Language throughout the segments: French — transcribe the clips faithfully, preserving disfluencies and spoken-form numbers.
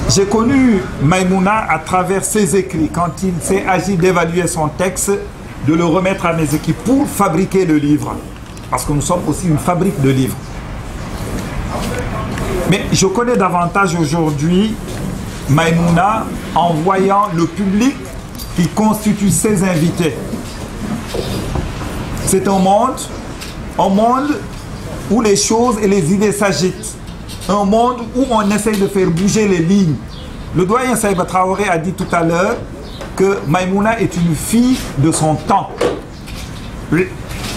J'ai connu Maïmouna à travers ses écrits, quand il s'est agi d'évaluer son texte, de le remettre à mes équipes pour fabriquer le livre. Parce que nous sommes aussi une fabrique de livres. Mais je connais davantage aujourd'hui Maïmouna en voyant le public qui constitue ses invités. C'est un monde, un monde où les choses et les idées s'agitent. Un monde où on essaye de faire bouger les lignes. Le doyen Saïba Traoré a dit tout à l'heure que Maïmouna est une fille de son temps. Le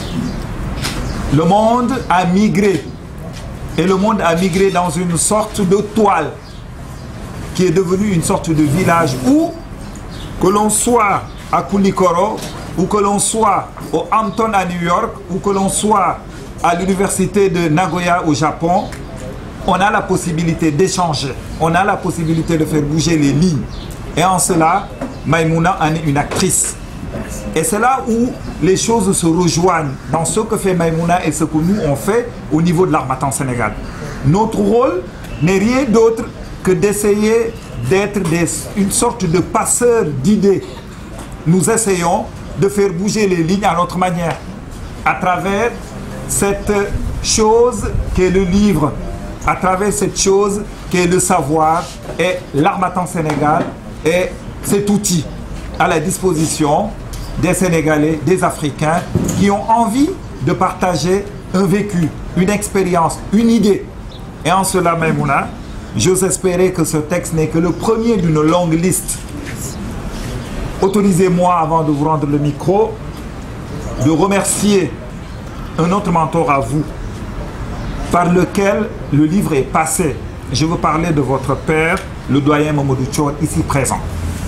monde a migré. Et le monde a migré dans une sorte de toile qui est devenue une sorte de village où, que l'on soit à Koulikoro, ou que l'on soit au Hampton à New York, ou que l'on soit à l'université de Nagoya au Japon, on a la possibilité d'échanger, on a la possibilité de faire bouger les lignes. Et en cela, Maïmouna en est une actrice. Et c'est là où les choses se rejoignent dans ce que fait Maïmouna et ce que nous on fait au niveau de l'Harmattan Sénégal. Notre rôle n'est rien d'autre que d'essayer d'être une sorte de passeur d'idées. Nous essayons de faire bouger les lignes à notre manière, à travers cette chose qu'est le livre, à travers cette chose qu'est le savoir, et l'Harmattan Sénégal est cet outil à la disposition des Sénégalais, des Africains qui ont envie de partager un vécu, une expérience, une idée. Et en cela, Maïmouna, j'ose espérer que ce texte n'est que le premier d'une longue liste. Autorisez-moi, avant de vous rendre le micro, de remercier un autre mentor à vous, par lequel le livre est passé. Je veux parler de votre père, le doyen Mamadou Thior, ici présent.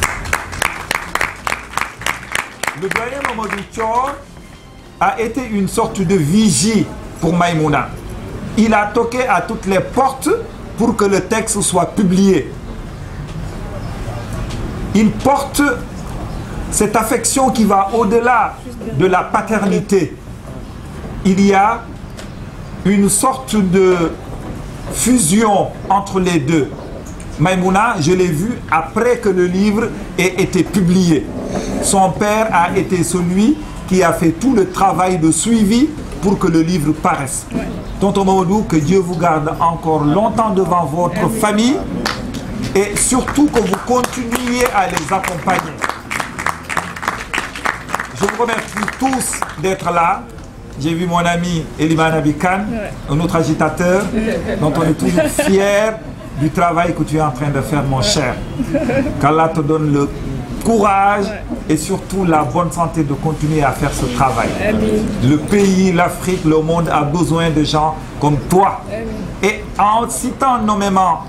Le doyen Mamadou Thior a été une sorte de vigie pour Maïmouna. Il a toqué à toutes les portes pour que le texte soit publié. Il porte cette affection qui va au-delà de la paternité. Il y a une sorte de fusion entre les deux. Maïmouna, je l'ai vu après que le livre ait été publié. Son père a été celui qui a fait tout le travail de suivi pour que le livre paraisse. Ouais. Tonton Mamadou, que Dieu vous garde encore longtemps devant votre famille et surtout que vous continuiez à les accompagner. Je vous remercie tous d'être là. J'ai vu mon ami Eliman Abikan, ouais. un autre agitateur, dont on est toujours fiers du travail que tu es en train de faire, mon ouais. cher. Qu'Allah te donne le courage ouais. et surtout la bonne santé de continuer à faire ce travail. Amen. Le pays, l'Afrique, le monde a besoin de gens comme toi. Amen. Et en citant nommément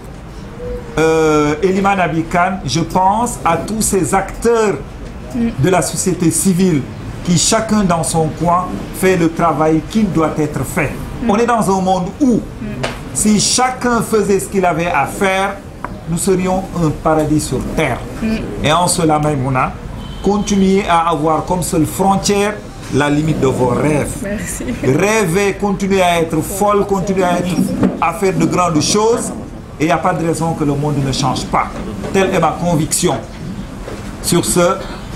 euh, Eliman Abikan, je pense à tous ces acteurs mm. de la société civile qui chacun dans son coin fait le travail qui doit être fait. Mm. On est dans un monde où, mm. si chacun faisait ce qu'il avait à faire, nous serions un paradis sur terre. Mm. Et en cela, Maïmouna, continuez à avoir comme seule frontière la limite de vos rêves. Merci. Rêvez, continuez à être folle, continuez à, être, à faire de grandes choses. Et il n'y a pas de raison que le monde ne change pas. Telle est ma conviction. Sur ce,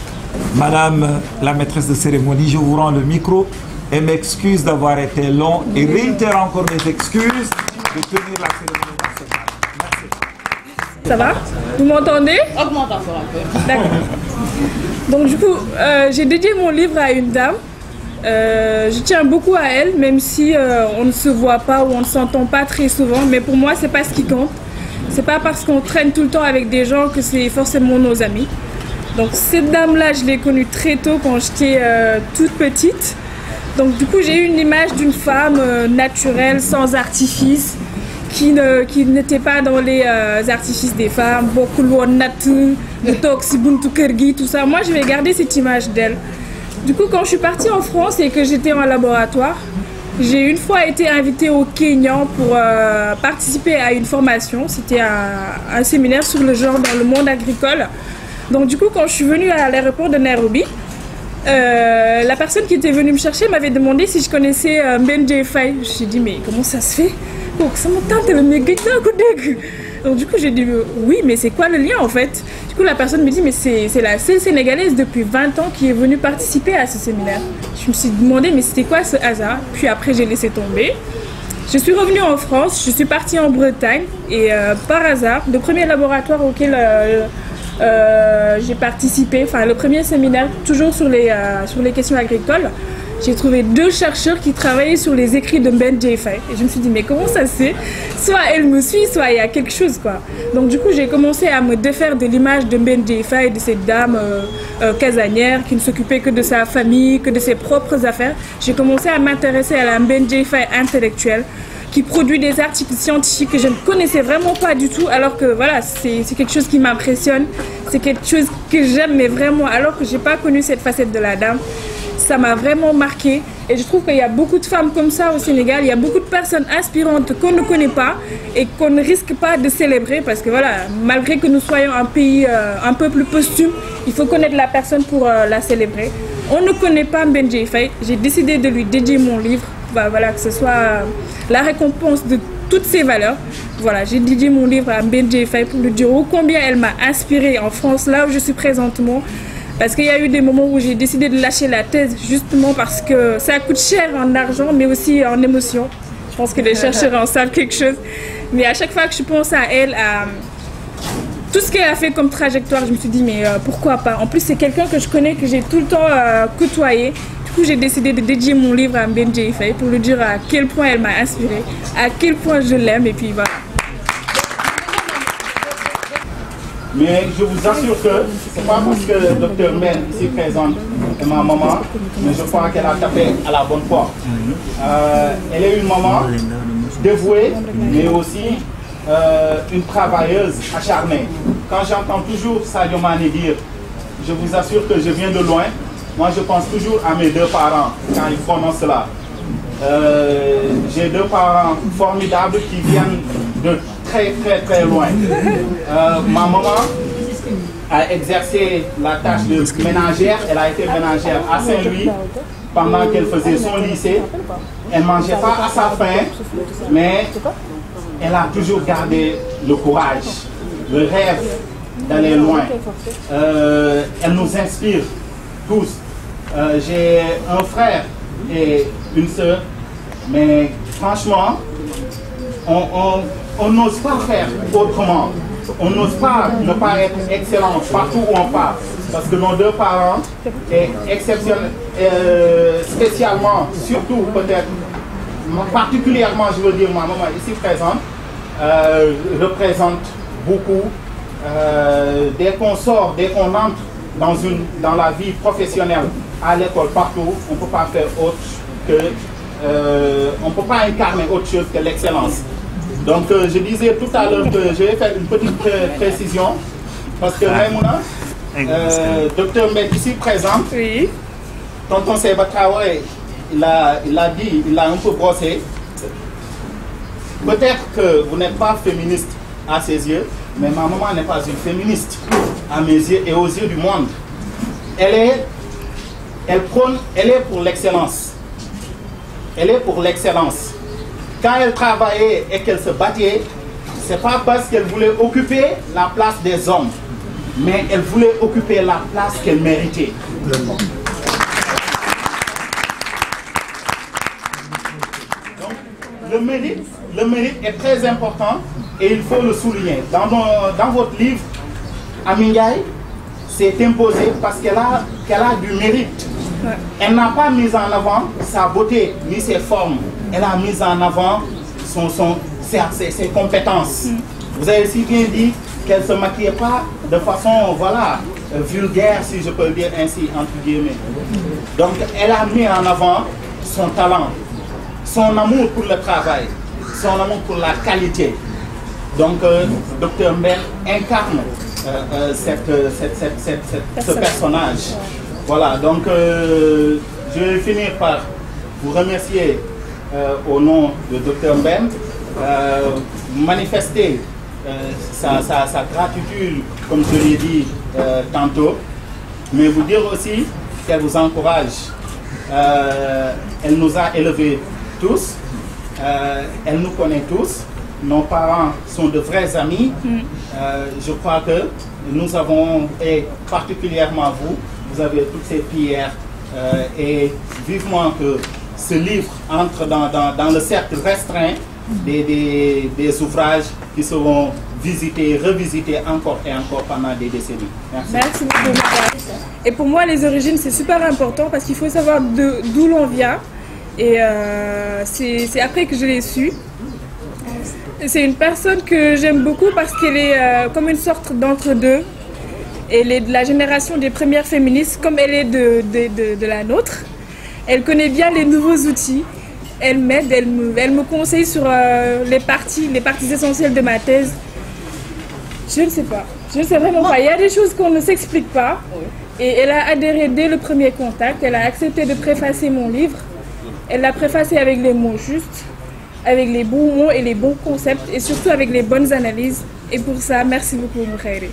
Madame la maîtresse de cérémonie, je vous rends le micro et m'excuse d'avoir été long et réitère encore mes excuses de tenir la cérémonie dans ce cadre. Merci. Ça va? Vous m'entendez? Augmente encore un peu. D'accord. Donc du coup, euh, j'ai dédié mon livre à une dame. Euh, je tiens beaucoup à elle, même si euh, on ne se voit pas ou on ne s'entend pas très souvent. Mais pour moi, c'est pas ce qui compte. C'est pas parce qu'on traîne tout le temps avec des gens que c'est forcément nos amis. Donc cette dame-là, je l'ai connue très tôt quand j'étais euh, toute petite. Donc du coup, j'ai eu une image d'une femme euh, naturelle, sans artifice, qui ne qui n'était pas dans les euh, artifices des femmes, beaucoup de natu, de toxi, buntu kergi, tout ça. Moi, je vais garder cette image d'elle. Du coup, quand je suis partie en France et que j'étais en laboratoire, j'ai une fois été invitée au Kenya pour euh, participer à une formation. C'était un, un séminaire sur le genre dans le monde agricole. Donc du coup, quand je suis venue à l'aéroport de Nairobi, euh, la personne qui était venue me chercher m'avait demandé si je connaissais euh, Mbenje Faye. Je me suis dit, mais comment ça se fait? Donc ça me tente le mec. Donc du coup j'ai dit oui, mais c'est quoi le lien en fait? Du coup la personne me dit mais c'est la seule Sénégalaise depuis vingt ans qui est venue participer à ce séminaire. Je me suis demandé mais c'était quoi ce hasard? Puis après j'ai laissé tomber. Je suis revenue en France, je suis partie en Bretagne et euh, par hasard, le premier laboratoire auquel euh, euh, j'ai participé, enfin le premier séminaire toujours sur les, euh, sur les questions agricoles, j'ai trouvé deux chercheurs qui travaillaient sur les écrits de Ben Jayfai. Et je me suis dit, mais comment ça se fait? Soit elle me suit, soit il y a quelque chose, quoi. Donc du coup, j'ai commencé à me défaire de l'image de Ben Jayfai, de cette dame euh, euh, casanière qui ne s'occupait que de sa famille, que de ses propres affaires. J'ai commencé à m'intéresser à la Ben Jayfai intellectuelle, qui produit des articles scientifiques que je ne connaissais vraiment pas du tout, alors que voilà, c'est quelque chose qui m'impressionne, c'est quelque chose que j'aime, mais vraiment, alors que je n'ai pas connu cette facette de la dame. Ça m'a vraiment marqué et je trouve qu'il y a beaucoup de femmes comme ça au Sénégal, il y a beaucoup de personnes inspirantes qu'on ne connaît pas et qu'on ne risque pas de célébrer parce que voilà, malgré que nous soyons un pays euh, un peu plus posthume, il faut connaître la personne pour euh, la célébrer. On ne connaît pas Ben Jayfai, j'ai décidé de lui dédier mon livre, bah, voilà, que ce soit euh, la récompense de toutes ses valeurs. Voilà, j'ai dédié mon livre à Ben Jayfai pour lui dire oh, combien elle m'a inspirée en France, là où je suis présentement. Parce qu'il y a eu des moments où j'ai décidé de lâcher la thèse justement parce que ça coûte cher en argent mais aussi en émotion. Je pense que les chercheurs en savent quelque chose. Mais à chaque fois que je pense à elle, à tout ce qu'elle a fait comme trajectoire, je me suis dit mais euh, pourquoi pas. En plus c'est quelqu'un que je connais, que j'ai tout le temps euh, côtoyé. Du coup j'ai décidé de dédier mon livre à Ben Jayfai pour lui dire à quel point elle m'a inspirée, à quel point je l'aime et puis voilà. Mais je vous assure que ce n'est pas parce que le docteur Men ici présente est ma maman, mais je crois qu'elle a tapé à la bonne porte. Euh, elle est une maman dévouée, mais aussi euh, une travailleuse acharnée. Quand j'entends toujours Sadio Mané dire « je vous assure que je viens de loin », moi je pense toujours à mes deux parents quand ils prononcent cela. Euh, J'ai deux parents formidables qui viennent de très très très loin. Euh, ma maman a exercé la tâche de ménagère, elle a été ménagère à Saint-Louis pendant qu'elle faisait son lycée. Elle ne mangeait pas à sa faim, mais elle a toujours gardé le courage, le rêve d'aller loin. Euh, elle nous inspire tous. Euh, J'ai un frère et une sœur, mais franchement, on n'ose pas faire autrement. On n'ose pas ne pas être excellent partout où on part. Parce que nos deux parents, est exceptionnel, euh, spécialement, surtout peut-être, particulièrement, je veux dire, ma maman ici présente, euh, représente beaucoup. Euh, dès qu'on sort, dès qu'on entre dans, une, dans la vie professionnelle, à l'école, partout, on ne peut pas faire autre que... Euh, on ne peut pas incarner autre chose que l'excellence. Donc euh, je disais tout à l'heure que je vais faire une petite pré précision parce que Maïmouna, euh, docteur Mbek ici présente, oui. Tonton Seba Traoré, il a, il a dit, il a un peu brossé. Peut-être que vous n'êtes pas féministe à ses yeux, mais ma maman n'est pas une féministe à mes yeux et aux yeux du monde. Elle est, elle prône, elle est pour l'excellence. Elle est pour l'excellence. Quand elle travaillait et qu'elle se battait, ce n'est pas parce qu'elle voulait occuper la place des hommes, mais elle voulait occuper la place qu'elle méritait. Donc, le mérite, le mérite est très important et il faut le souligner. Dans, mon, dans votre livre, Amingaï s'est imposée parce qu'elle a, qu'elle a du mérite. Elle n'a pas mis en avant sa beauté ni ses formes. Elle a mis en avant son, son, ses, ses, ses compétences. Mm. Vous avez si bien dit qu'elle ne se maquillait pas de façon voilà, vulgaire, si je peux le dire ainsi, entre guillemets. Donc elle a mis en avant son talent, son amour pour le travail, son amour pour la qualité. Donc euh, docteur Mbel incarne euh, euh, cette, cette, cette, cette, cette, ce personnage. Voilà, donc euh, je vais finir par vous remercier euh, au nom de docteur Mbem, euh, manifester euh, sa, sa, sa gratitude, comme je l'ai dit euh, tantôt, mais vous dire aussi qu'elle vous encourage. Euh, elle nous a élevés tous, euh, elle nous connaît tous, nos parents sont de vrais amis. Mm. Euh, je crois que nous avons, et particulièrement vous, vous avez toutes ces prières euh, et vivement que ce livre entre dans, dans, dans le cercle restreint des, des, des ouvrages qui seront visités, revisités encore et encore pendant des décennies. Merci. Merci beaucoup. Et pour moi, les origines, c'est super important parce qu'il faut savoir d'où l'on vient. Et euh, c'est après que je l'ai su. C'est une personne que j'aime beaucoup parce qu'elle est euh, comme une sorte d'entre-deux. Elle est de la génération des premières féministes comme elle est de, de, de, de la nôtre. Elle connaît bien les nouveaux outils. Elle m'aide, elle me, elle me conseille sur euh, les parties, les parties essentielles de ma thèse. Je ne sais pas. Je ne sais vraiment pas. Il y a des choses qu'on ne s'explique pas. Et elle a adhéré dès le premier contact. Elle a accepté de préfacer mon livre. Elle l'a préfacé avec les mots justes, avec les bons mots et les bons concepts, et surtout avec les bonnes analyses. Et pour ça, merci beaucoup, Moukhaïri.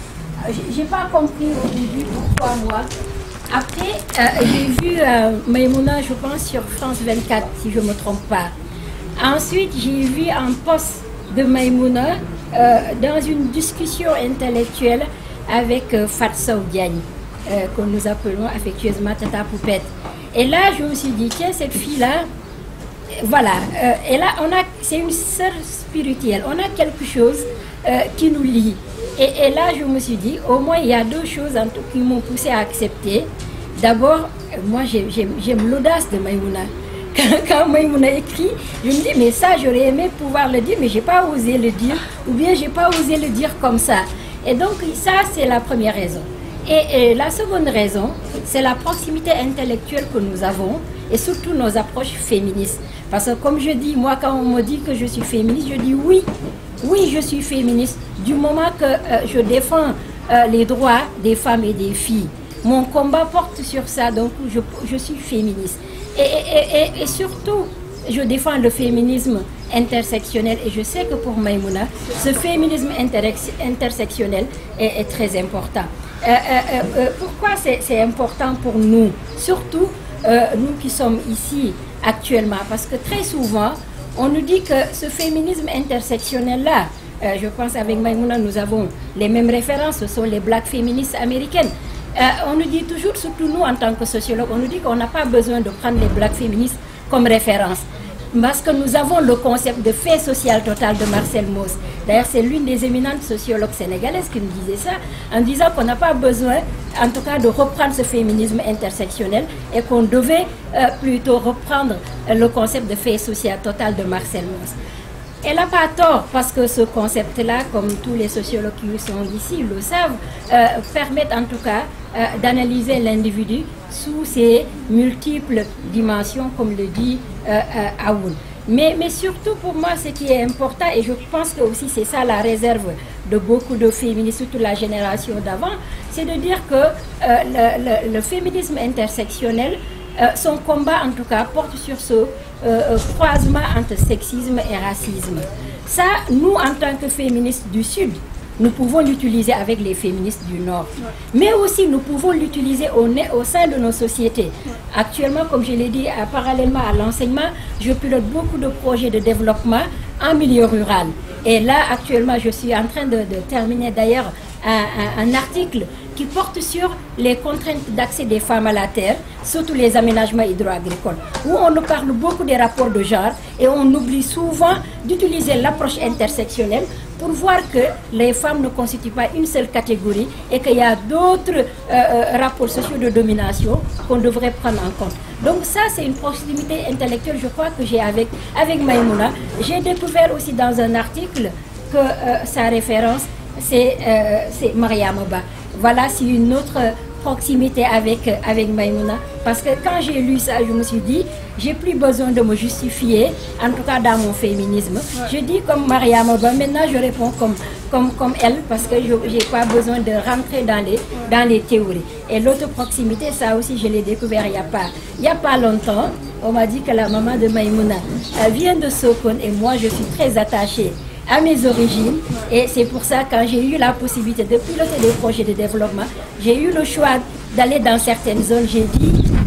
J'ai pas compris au début pourquoi moi. Après, euh, j'ai vu euh, Maïmouna, je pense, sur France vingt-quatre, si je ne me trompe pas. Ensuite, j'ai vu un post de Maïmouna euh, dans une discussion intellectuelle avec euh, Fatsa Diagne, euh, que nous appelons affectueusement Tata Poupette. Et là, je me suis dit, tiens, cette fille-là, voilà, euh, et là, on a, c'est une sœur spirituelle, on a quelque chose euh, qui nous lie. Et, et là, je me suis dit, au moins, il y a deux choses en tout qui m'ont poussé à accepter. D'abord, moi, j'aime l'audace de Maïmouna. Quand, quand Maïmouna écrit, je me dis, mais ça, j'aurais aimé pouvoir le dire, mais je n'ai pas osé le dire, ou bien je n'ai pas osé le dire comme ça. Et donc, ça, c'est la première raison. Et, et la seconde raison, c'est la proximité intellectuelle que nous avons, et surtout nos approches féministes. Parce que comme je dis, moi, quand on me dit que je suis féministe, je dis oui, oui, je suis féministe, du moment que euh, je défends euh, les droits des femmes et des filles. Mon combat porte sur ça, donc je, je suis féministe. Et, et, et, et surtout, je défends le féminisme intersectionnel, et je sais que pour Maïmouna, ce féminisme intersectionnel est, est très important. Euh, euh, euh, pourquoi c'est important pour nous, surtout euh, nous qui sommes ici actuellement? Parce que très souvent, on nous dit que ce féminisme intersectionnel-là, euh, je pense avec Maïmouna, nous avons les mêmes références, ce sont les black féministes américaines. Euh, on nous dit toujours, surtout nous en tant que sociologues, on nous dit qu'on n'a pas besoin de prendre les black féministes comme référence. Parce que nous avons le concept de fait social total de Marcel Mauss. D'ailleurs, c'est l'une des éminentes sociologues sénégalaises qui nous disait ça, en disant qu'on n'a pas besoin, en tout cas, de reprendre ce féminisme intersectionnel et qu'on devait euh, plutôt reprendre euh, le concept de fait social total de Marcel Mauss. Elle n'a pas tort, parce que ce concept-là, comme tous les sociologues qui sont ici le savent, euh, permettent en tout cas euh, d'analyser l'individu sous ses multiples dimensions, comme le dit euh, euh, Aoun. Mais, mais surtout pour moi, ce qui est important, et je pense que aussi c'est ça la réserve de beaucoup de féministes, surtout la génération d'avant, c'est de dire que euh, le, le, le féminisme intersectionnel, euh, son combat en tout cas, porte sur ce euh, croisement entre sexisme et racisme. Ça, nous en tant que féministes du Sud, nous pouvons l'utiliser avec les féministes du Nord. Ouais. Mais aussi, nous pouvons l'utiliser au, au sein de nos sociétés. Ouais. Actuellement, comme je l'ai dit, à, parallèlement à l'enseignement, je pilote beaucoup de projets de développement en milieu rural. Et là, actuellement, je suis en train de, de terminer d'ailleurs un, un, un article qui porte sur les contraintes d'accès des femmes à la terre, surtout les aménagements hydro-agricoles, où on nous parle beaucoup des rapports de genre et on oublie souvent d'utiliser l'approche intersectionnelle pour voir que les femmes ne constituent pas une seule catégorie et qu'il y a d'autres euh, rapports sociaux de domination qu'on devrait prendre en compte. Donc ça, c'est une proximité intellectuelle, je crois, que j'ai avec, avec Maïmouna. J'ai découvert aussi dans un article que euh, sa référence, c'est euh, Mariama Ba. Voilà, c'est une autre proximité avec, avec Maïmouna. Parce que quand j'ai lu ça, je me suis dit, j'ai plus besoin de me justifier, en tout cas dans mon féminisme. Ouais. Je dis comme Mariama Ba, maintenant je réponds comme, comme, comme elle, parce que je n'ai pas besoin de rentrer dans les, dans les théories. Et l'autre proximité, ça aussi, je l'ai découvert il n'y a pas, il y a pas longtemps. On m'a dit que la maman de Maïmouna vient de Sokone et moi, je suis très attachée à mes origines, et c'est pour ça quand j'ai eu la possibilité de piloter des projets de développement, j'ai eu le choix d'aller dans certaines zones. J'ai dit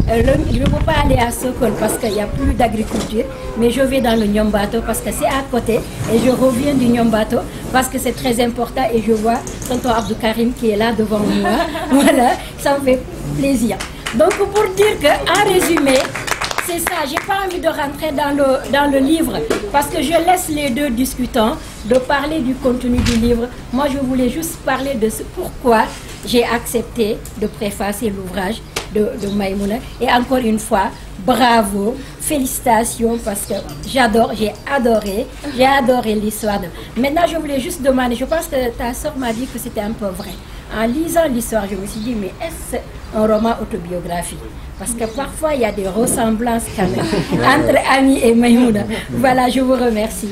Euh, le, je ne peux pas aller à Sokol parce qu'il n'y a plus d'agriculture, mais je vais dans le Nyombato parce que c'est à côté et je reviens du Nyombato parce que c'est très important et je vois tonton Abdou Karim qui est là devant moi. Voilà, ça me fait plaisir. Donc pour dire qu'en résumé, c'est ça, j'ai pas envie de rentrer dans le, dans le livre parce que je laisse les deux discutants de parler du contenu du livre. Moi, je voulais juste parler de ce pourquoi j'ai accepté de préfacer l'ouvrage de, de Maïmouna. Et encore une fois, bravo, félicitations parce que j'adore, j'ai adoré, j'ai adoré l'histoire. De... Maintenant, je voulais juste demander, je pense que ta soeur m'a dit que c'était un peu vrai. En lisant l'histoire, je me suis dit, mais est-ce un roman autobiographique? Parce que parfois, il y a des ressemblances quand même entre Ami et Maïmouna. Voilà, je vous remercie.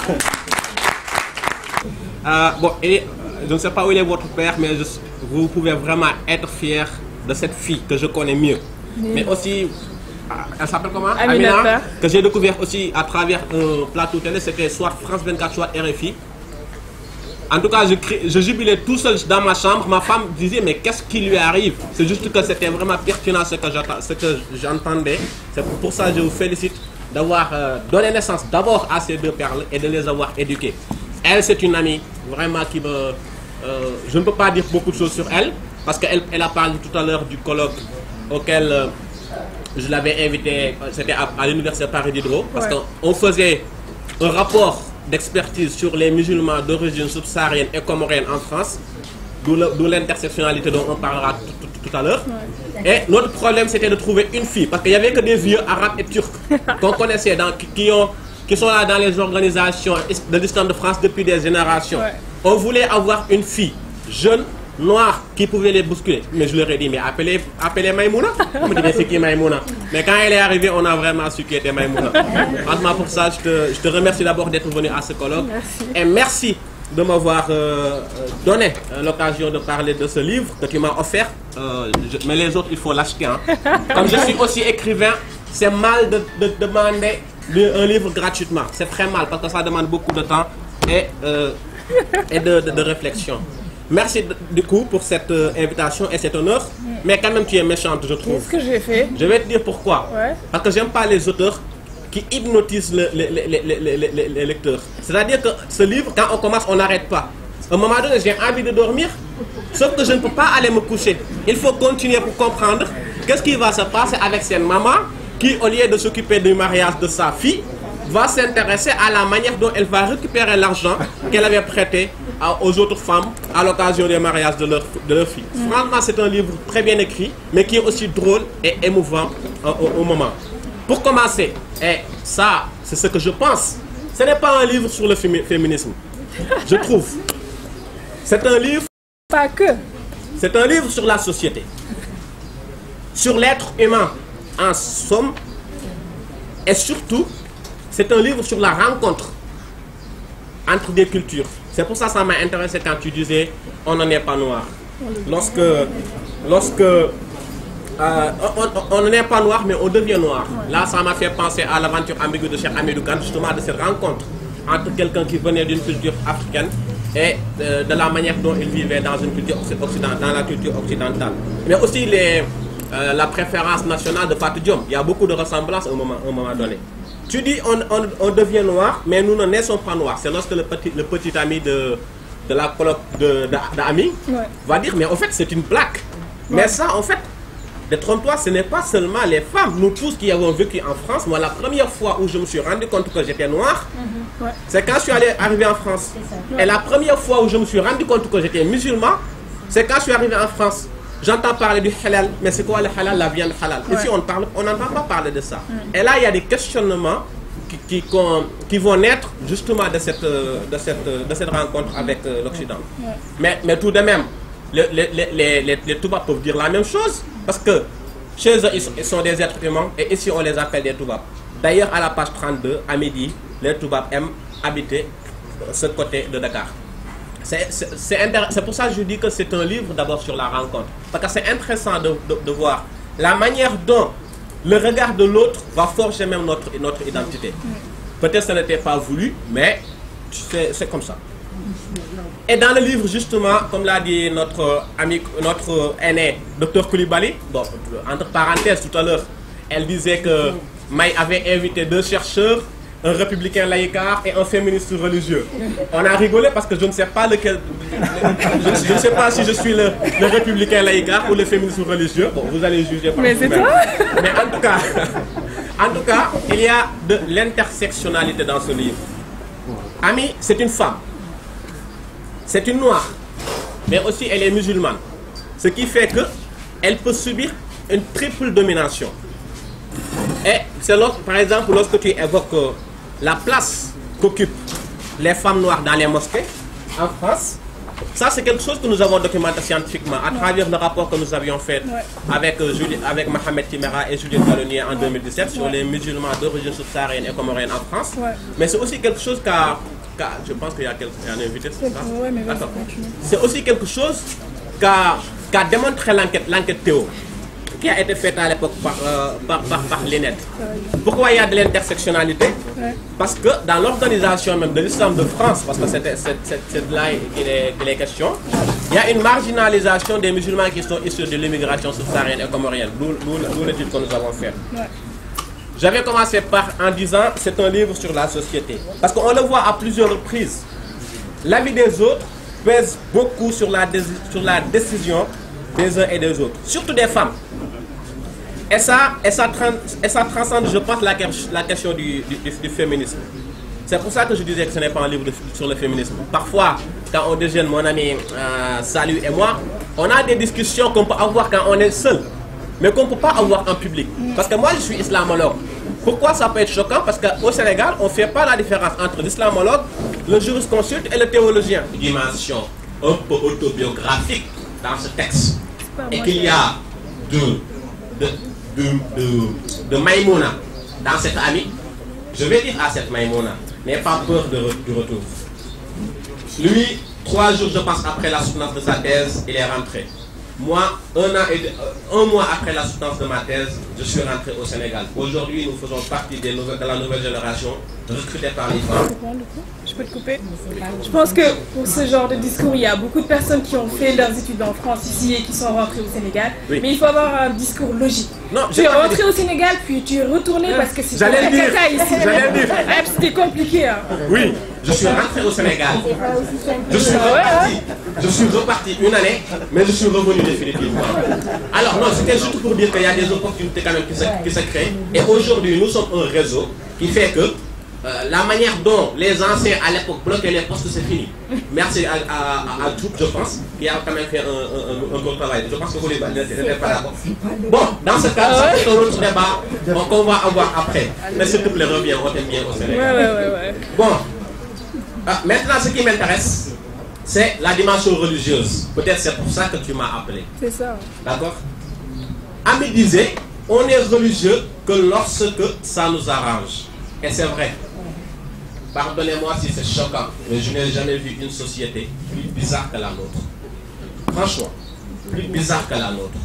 Euh, bon, et je ne sais pas où il est votre père, mais je, vous pouvez vraiment être fier de cette fille que je connais mieux. Oui. Mais aussi, elle s'appelle comment? Aminata. Amina, que j'ai découvert aussi à travers un plateau télé, c'était soit France vingt-quatre, soit R F I. En tout cas, je, je jubilais tout seul dans ma chambre. Ma femme disait, mais qu'est-ce qui lui arrive? C'est juste que c'était vraiment pertinent ce que j'entendais. C'est pour ça que je vous félicite d'avoir euh, donné naissance d'abord à ces deux perles et de les avoir éduquées. Elle, c'est une amie vraiment qui me... Euh, je ne peux pas dire beaucoup de choses sur elle, parce qu'elle elle a parlé tout à l'heure du colloque auquel euh, je l'avais invité, c'était à, à l'université Paris Diderot, parce ouais. qu'on faisait un rapport d'expertise sur les musulmans d'origine subsaharienne et comorienne en France, d'où l'intersectionnalité dont on parlera tout, tout, tout à l'heure. Ouais. Et notre problème, c'était de trouver une fille, parce qu'il n'y avait que des vieux arabes et turcs qu'on connaissait, dans, qui, qui, ont, qui sont là dans les organisations de l'islam de France depuis des générations. Ouais. On voulait avoir une fille jeune, noire, qui pouvait les bousculer. Mais je leur ai dit, mais appelez, appelez Maïmouna. On me dit, mais c'est qui Maïmouna? Mais quand elle est arrivée, on a vraiment su qui était Maïmouna. Franchement, pour ça, je te, je te remercie d'abord d'être venu à ce colloque. Merci. Et merci de m'avoir euh, donné euh, l'occasion de parler de ce livre que tu m'as offert. Euh, je, mais les autres, il faut l'acheter. Hein. Comme je suis aussi écrivain, c'est mal de, de demander un livre gratuitement. C'est très mal parce que ça demande beaucoup de temps et, euh, et de, de, de réflexion. Merci du coup pour cette euh, invitation et cet honneur, mais quand même tu es méchante, je trouve. Qu'est-ce que j'ai fait? Je vais te dire pourquoi. Ouais. Parce que j'aime pas les auteurs qui hypnotisent le, le, le, le, le, le, les lecteurs. C'est-à-dire que ce livre, quand on commence, on n'arrête pas. À un moment donné, j'ai envie de dormir, sauf que je ne peux pas aller me coucher. Il faut continuer pour comprendre qu'est-ce qui va se passer avec cette maman qui, au lieu de s'occuper du mariage de sa fille, va s'intéresser à la manière dont elle va récupérer l'argent qu'elle avait prêté à, aux autres femmes à l'occasion des mariages de leur, de leur fille. Mmh. Franchement, c'est un livre très bien écrit, mais qui est aussi drôle et émouvant euh, au, au moment. Pour commencer, et ça, c'est ce que je pense, ce n'est pas un livre sur le féminisme, je trouve. C'est un livre... Pas que. C'est un livre sur la société, sur l'être humain, en somme, et surtout, c'est un livre sur la rencontre entre des cultures. C'est pour ça que ça m'a intéressé quand tu disais « on n'en est pas noir ». Lorsque, lorsque euh, on n'en est pas noir, mais on devient noir. Là, ça m'a fait penser à l'aventure ambiguë de Cheikh Hamidou Kane, justement de cette rencontre entre quelqu'un qui venait d'une culture africaine et euh, de la manière dont il vivait dans, une culture occidentale, dans la culture occidentale. Mais aussi les, euh, la préférence nationale de Fatou Diom. Il y a beaucoup de ressemblances à un moment, à un moment donné. Tu dis on, on, on devient noir, mais nous ne naissons pas noirs. C'est lorsque le petit, le petit ami de, de la colloque d'Ami ouais. va dire, mais en fait c'est une blague. Ouais. Mais ça en fait, détrompe-toi, ce n'est pas seulement les femmes. Nous tous qui avons vécu en France, moi la première fois où je me suis rendu compte que j'étais noir, mm-hmm. ouais. c'est quand je suis allé, arrivé en France. Ouais. Et la première fois où je me suis rendu compte que j'étais musulman, c'est quand je suis arrivé en France. J'entends parler du halal, mais c'est quoi le halal, la viande halal? Ouais. Ici, on parle, on n'entend pas parler de ça. Mm. Et là, il y a des questionnements qui, qui, qui vont naître justement de cette, de cette, de cette rencontre avec euh, l'Occident. Ouais. Mais, mais tout de même, les, les, les, les, les Toubabs peuvent dire la même chose, parce que chez eux, ils sont, ils sont des êtres humains, et ici, on les appelle des Toubabs. D'ailleurs, à la page trente-deux, à midi, les Toubabs aiment habiter ce côté de Dakar. C'est pour ça que je dis que c'est un livre d'abord sur la rencontre. Parce que c'est intéressant de, de, de voir la manière dont le regard de l'autre va forger même notre, notre identité. Peut-être que ce n'était pas voulu, mais c'est comme ça. Et dans le livre, justement, comme l'a dit notre ami, notre aîné, docteur Koulibaly, bon, entre parenthèses tout à l'heure, elle disait que Maï avait invité deux chercheurs, un républicain laïcard et un féministe religieux. On a rigolé parce que je ne sais pas lequel, je, je ne sais pas si je suis le, le républicain laïcard ou le féministe religieux. Bon, vous allez juger par Mais c'est vous-même. toi. Mais en tout cas, en tout cas, il y a de l'intersectionnalité dans ce livre. Ami, c'est une femme. C'est une noire, mais aussi elle est musulmane. Ce qui fait qu'elle peut subir une triple domination. Et c'est lorsque, par exemple, lorsque tu évoques euh, la place qu'occupent les femmes noires dans les mosquées en France, ça c'est quelque chose que nous avons documenté scientifiquement à travers le rapport que nous avions fait ouais. avec, euh, Julie, avec Mohamed Timera et Juliette Vallonnier en deux mille dix-sept sur ouais. les musulmans d'origine subsaharienne et comorienne en France. Ouais. Mais c'est aussi quelque chose qu'a... Je pense qu'il y a un invité sur ça. Ouais, c'est aussi quelque chose qu'a qu'a démontré l'enquête, l'enquête Théo, qui a été faite à l'époque par, euh, par, par, par l'I N E T. Pourquoi il y a de l'intersectionnalité? Ouais. Parce que dans l'organisation même de l'islam de France, parce que c'est de là qu'il est, qu'il est question, il y a une marginalisation des musulmans qui sont issus de l'immigration subsaharienne et comorienne, d'où l'étude que nous avons faite. Ouais. J'avais commencé par en disant c'est un livre sur la société. Parce qu'on le voit à plusieurs reprises. L'avis des autres pèse beaucoup sur la, sur la décision des uns et des autres. Surtout des femmes. Et ça, et ça, et ça transcende, je pense, la, la question du, du, du féminisme. C'est pour ça que je disais que ce n'est pas un livre de, sur le féminisme. Parfois, quand on déjeune, mon ami euh, Salut et moi, on a des discussions qu'on peut avoir quand on est seul. Mais qu'on ne peut pas avoir en public. Parce que moi, je suis islamologue. Pourquoi ça peut être choquant? Parce qu'au Sénégal, on ne fait pas la différence entre l'islamologue, le jurisconsulte et le théologien. Une dimension un peu autobiographique dans ce texte. Et qu'il y a de, de, de, de, de Maïmouna dans cette amie. Je vais dire à cette Maïmouna, n'aie pas peur de, du retour. Lui, trois jours, je pense, après la soutenance de sa thèse, il est rentré. Moi, un, an et de, un mois après la soutenance de ma thèse, je suis rentré au Sénégal. Aujourd'hui, nous faisons partie des nouvelles, de la nouvelle génération recrutée par l'I F A. Je peux te couper? Je pense que pour ce genre de discours, il y a beaucoup de personnes qui ont fait leurs études en France ici et qui sont rentrées au Sénégal. Oui. Mais il faut avoir un discours logique. Non, tu es rentré au Sénégal, puis tu es retourné parce que c'est J'allais le dire. ici. J'allais le dire. C'était compliqué. Hein. Oui, je suis rentré au Sénégal. Je suis reparti. Je suis reparti une année, mais je suis revenu définitivement. Alors non, c'était juste pour dire qu'il y a des opportunités quand même qui se, qui se créent. Et aujourd'hui, nous sommes un réseau qui fait que euh, la manière dont les anciens à l'époque bloquaient les postes, c'est fini. Merci à, à, à, à Djouk, je pense, qui a quand même fait un, un, un, un bon travail. Je pense que vous n'êtes pas d'accord. Bon, dans ce cas, ça c'est un autre débat qu'on va avoir après. Mais s'il te plaît, reviens, on t'aime bien au Sénégal. Ouais, ouais, ouais, ouais. Bon, ah, maintenant ce qui m'intéresse, c'est la dimension religieuse. Peut-être c'est pour ça que tu m'as appelé. C'est ça. D'accord? Ami disait, on est religieux que lorsque ça nous arrange. Et c'est vrai. Pardonnez-moi si c'est choquant, mais je n'ai jamais vu une société plus bizarre que la nôtre. Franchement, plus bizarre que la nôtre.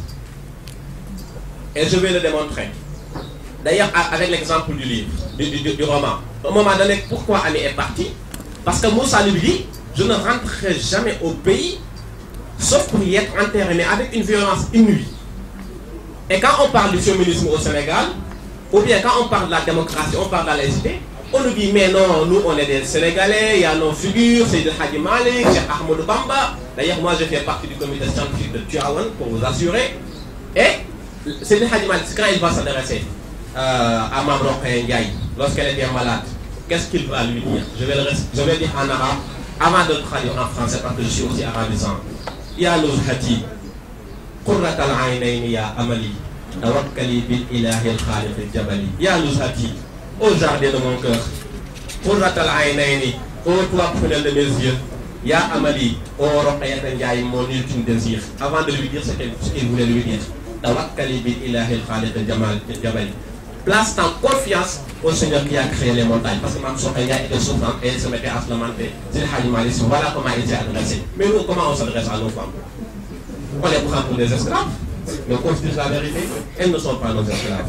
Et je vais le démontrer. D'ailleurs, avec l'exemple du livre, du, du, du roman. À un moment donné, pourquoi Ami est parti? Parce que Moussa lui dit, je ne rentrerai jamais au pays, sauf pour y être enterré, mais avec une violence inouïe. Et quand on parle du féminisme au Sénégal, ou bien quand on parle de la démocratie, on parle de la laïcité, on nous dit, mais non, nous on est des Sénégalais, il y a nos figures, c'est de Hadji Malick, Cheikh Ahmadou Bamba. D'ailleurs, moi je fais partie du comité scientifique de Tivaouane, pour vous assurer. Et c'est de Hadji Malick, quand il va s'adresser euh, à Mame Rokhaya Ndiaye, lorsqu'elle était malade, qu'est-ce qu'il va lui dire? Je vais, le, je vais dire en arabe, avant de traduire en français, parce que je suis aussi arabisant. Ya Nuzhati, Qurrat al-Aynayn ya Amali, Tawakkali bil ilahi al-Khaliq al-Jabali. Ya Nuzhati, au jardin de mon cœur, Qurrat al-Aynayn, ô toi prunelle de mes yeux, Ya Amali, ô Rokhaya Ndiaye, mon ultime désir. Avant de lui dire ce qu'il voulait lui dire, Tawakkali bil ilahi al-Khaliq al-Jabali. Place ta confiance au Seigneur qui a créé les montagnes. Parce que Mame Rokhaya était souffrante et elle se mettait à se lamenter. C'est le Hadji Malick, voilà comment il s'est adressé. Mais nous, comment on s'adresse à nos femmes? On les prend pour des esclaves. Mais on se dit la vérité, elles ne sont pas nos esclaves.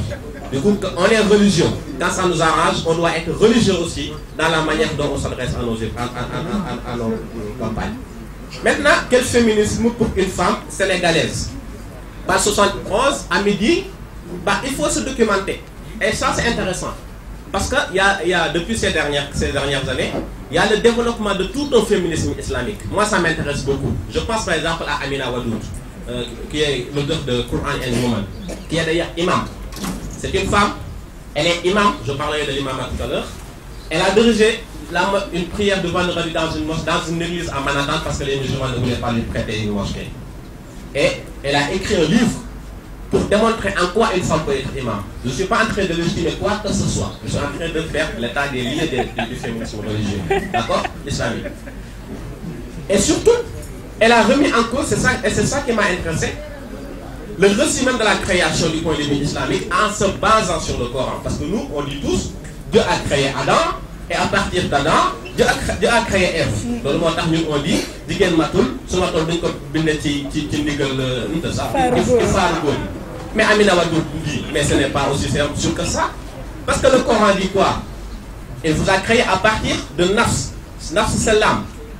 Du coup, on est religieux. Quand ça nous arrange, on doit être religieux aussi dans la manière dont on s'adresse à nos, à, à, à, à, à nos campagnes. Maintenant, quel féminisme pour une femme sénégalaise? Par soixante-onze, à midi, bah, il faut se documenter. Et ça, c'est intéressant. Parce que y a, y a, depuis ces dernières, ces dernières années, il y a le développement de tout un féminisme islamique. Moi, ça m'intéresse beaucoup. Je pense par exemple à Amina Wadoud, euh, qui est l'auteur de Quran and Woman, qui est d'ailleurs imam. C'est une femme, elle est imam, je parlerai de l'imam tout à l'heure. Elle a dirigé la, une prière de vendredi dans une, dans une église à Manhattan parce que les musulmans ne voulaient pas lui prêter une mosquée. Et elle a écrit un livre pour démontrer en quoi une femme peut être imam. Je ne suis pas en train de légitimer quoi que ce soit. Je suis en train de faire l'état des lieux du, du féminisme religieux. D'accord? Islamique. Et surtout, elle a remis en cause, ça, et c'est ça qui m'a intéressé, le récit même de la création du point de vue islamique en se basant sur le Coran. Parce que nous, on dit tous, Dieu a créé Adam, et à partir d'Adam, Dieu a, Dieu a créé Ève. Donc, nous, on dit, Digen Matul, ce matin, on dit que nous ça. Mais Amina Wadoud dit, mais ce n'est pas aussi simple que ça. Parce que le Coran dit quoi? Il vous a créé à partir de Nafs. Nafs, c'est l'âme.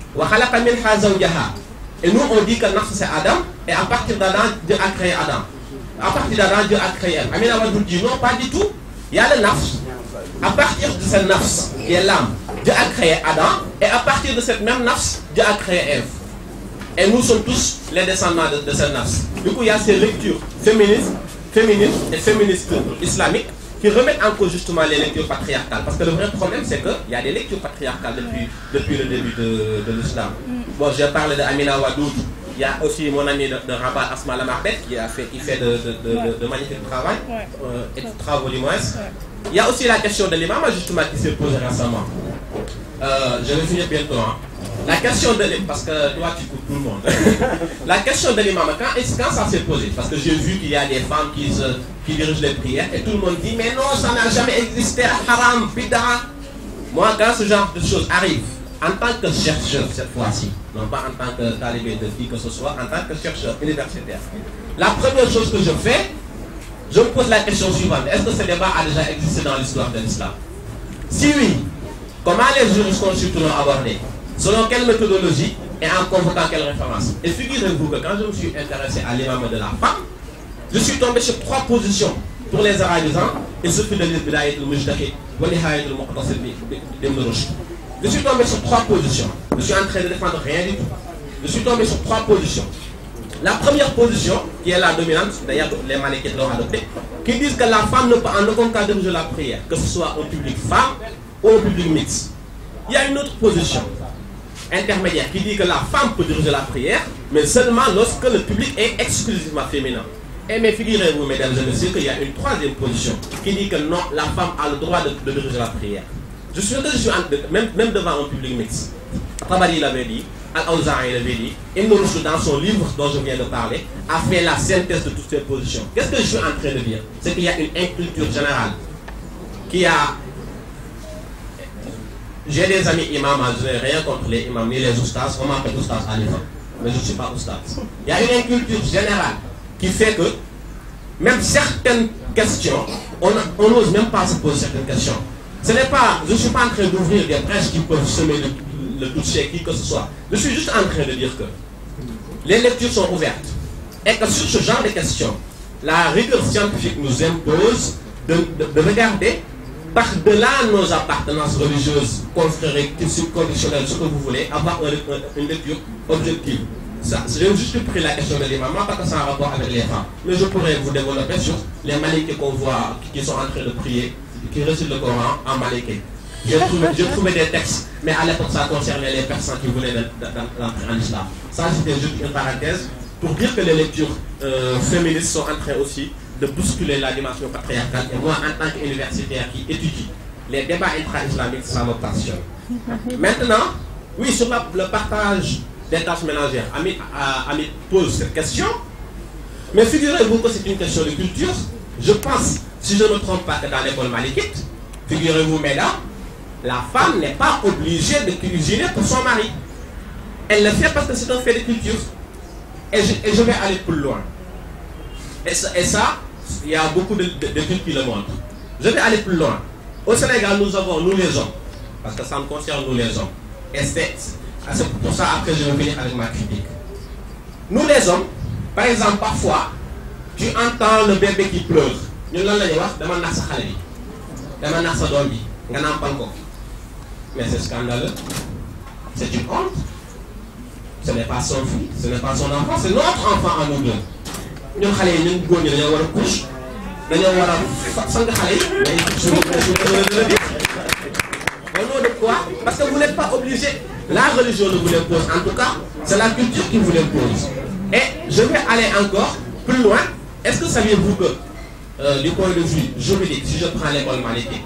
Et nous, on dit que Nafs, c'est Adam. Et à partir d'Adam, Dieu a créé Adam. À partir d'Adam, Dieu a créé Ève. Amina Wadoud dit, non, pas du tout. Il y a le Nafs. À partir de cette Nafs, qui est l'âme, Dieu a créé Adam. Et à partir de cette même Nafs, Dieu a créé Ève. Et nous sommes tous les descendants de, de cette Nafs. Du coup, il y a ces lectures féministes, féministes et féministes islamiques qui remettent en cause justement les lectures patriarcales. Parce que le vrai problème, c'est qu'il y a des lectures patriarcales depuis, depuis le début de, de l'islam. Bon, j'ai parlé d'Amina Wadoud. Il y a aussi mon ami de, de Rabat, Asma Lamarbet, qui, a fait, qui fait de, de, de, de, de magnifiques travail, ouais. euh, et de travaux du moins. Ouais. Il y a aussi la question de l'imam, justement, qui s'est posée récemment. Euh, je vais finir bientôt. Hein. La question de l'imam, parce que toi tu coupes tout le monde. La question de l'imam, quand, quand ça s'est posé, parce que j'ai vu qu'il y a des femmes qui, se, qui dirigent les prières, et tout le monde dit, mais non, ça n'a jamais existé, haram, bid'a. Moi, quand ce genre de choses arrive, en tant que chercheur cette fois-ci, non pas en tant que talibé de qui que ce soit, en tant que chercheur universitaire, la première chose que je fais, je me pose la question suivante. Est-ce que ce débat a déjà existé dans l'histoire de l'islam? Si oui, comment les jurisconsultes l'ont abordé? Selon quelle méthodologie et en convoquant quelle référence? Et figurez-vous que quand je me suis intéressé à l'imam de la femme, je suis tombé sur trois positions. Pour les arabisants, il suffit de lire Bidayat al-Mujtahid wa Nihayat al-Muqtasid d'Ibn Rushd. Je suis tombé sur trois positions. Je suis en train de défendre rien du tout. Je suis tombé sur trois positions. La première position, qui est la dominante, d'ailleurs les Malikites l'ont adoptée, qui disent que la femme ne peut en aucun cas diriger la prière, que ce soit au public femme ou au public mixte. Il y a une autre position intermédiaire qui dit que la femme peut diriger la prière, mais seulement lorsque le public est exclusivement féminin. Et mais figurez-vous, mesdames et messieurs, qu'il y a une troisième position qui dit que non, la femme a le droit de, de diriger la prière. Je suis, je suis en, même, même devant un public mixte. Tabari l'avait dit, Al-Awza'i l'avait dit, Ibn Rushd dans son livre dont je viens de parler, a fait la synthèse de toutes ces positions. Qu'est-ce que je suis en train de dire? C'est qu'il y a une inculture générale qui a... J'ai des amis imams, je n'ai rien contre les imams ni les oustas, on m'appelle oustas à l'imam, mais je ne suis pas oustas. Il y a une inculture générale qui fait que même certaines questions, on n'ose même pas se poser certaines questions. Ce n'est pas, je ne suis pas en train d'ouvrir des brèches qui peuvent semer le, le doute chez qui que ce soit. Je suis juste en train de dire que les lectures sont ouvertes et que sur ce genre de questions, la rigueur scientifique nous impose de, de, de regarder par-delà nos appartenances religieuses, confrériques, conditionnelles, ce que vous voulez, avoir une, une lecture objective. J'ai juste pris la question de l'imam, parce que ça a un rapport avec les femmes. Mais je pourrais vous développer sur les Malikites qu'on voit, qui sont en train de prier, qui récitent le Coran en Malikite. J'ai trouvé, trouvé des textes, mais à l'époque ça concernait les personnes qui voulaient entrer en islam. Ça c'était juste une parenthèse pour dire que les lectures euh, féministes sont en train aussi de bousculer la dimension patriarcale. Et moi, en tant qu'universitaire qui étudie les débats intra-islamiques, ça me passionne. Maintenant, oui, sur la, le partage des tâches ménagères, Amit, euh, Amit pose cette question, mais figurez-vous que c'est une question de culture. Je pense, si je ne me trompe pas, que dans l'école malikite, figurez-vous, mesdames, la femme n'est pas obligée de cuisiner pour son mari. Elle le fait parce que c'est un fait de culture. Et je, et je vais aller plus loin. Et ça, et ça il y a beaucoup d'études qui le montrent. Je vais aller plus loin. Au Sénégal, nous avons, nous les hommes, parce que ça me concerne nous les hommes. Et c'est pour ça après je vais venir avec ma critique. Nous les hommes, par exemple, parfois, tu entends le bébé qui pleure. Nous l'avons dit, demande à sa khalidi, demande à sa dombi, nga nampal ko. Mais c'est scandaleux. C'est une honte. Ce n'est pas son fils, ce n'est pas son enfant, c'est notre enfant à nous deux. Nous khalé ñu goor ñi dañu wara couche, dañu wara sang khalé, mais je vous le dis. Au nom de quoi? Parce que vous n'êtes pas obligé. La religion ne vous l'impose. En tout cas, c'est la culture qui vous l'impose. Et je vais aller encore plus loin. Est-ce que saviez-vous que, euh, du point de vue juridique, si je prends l'école maléfique,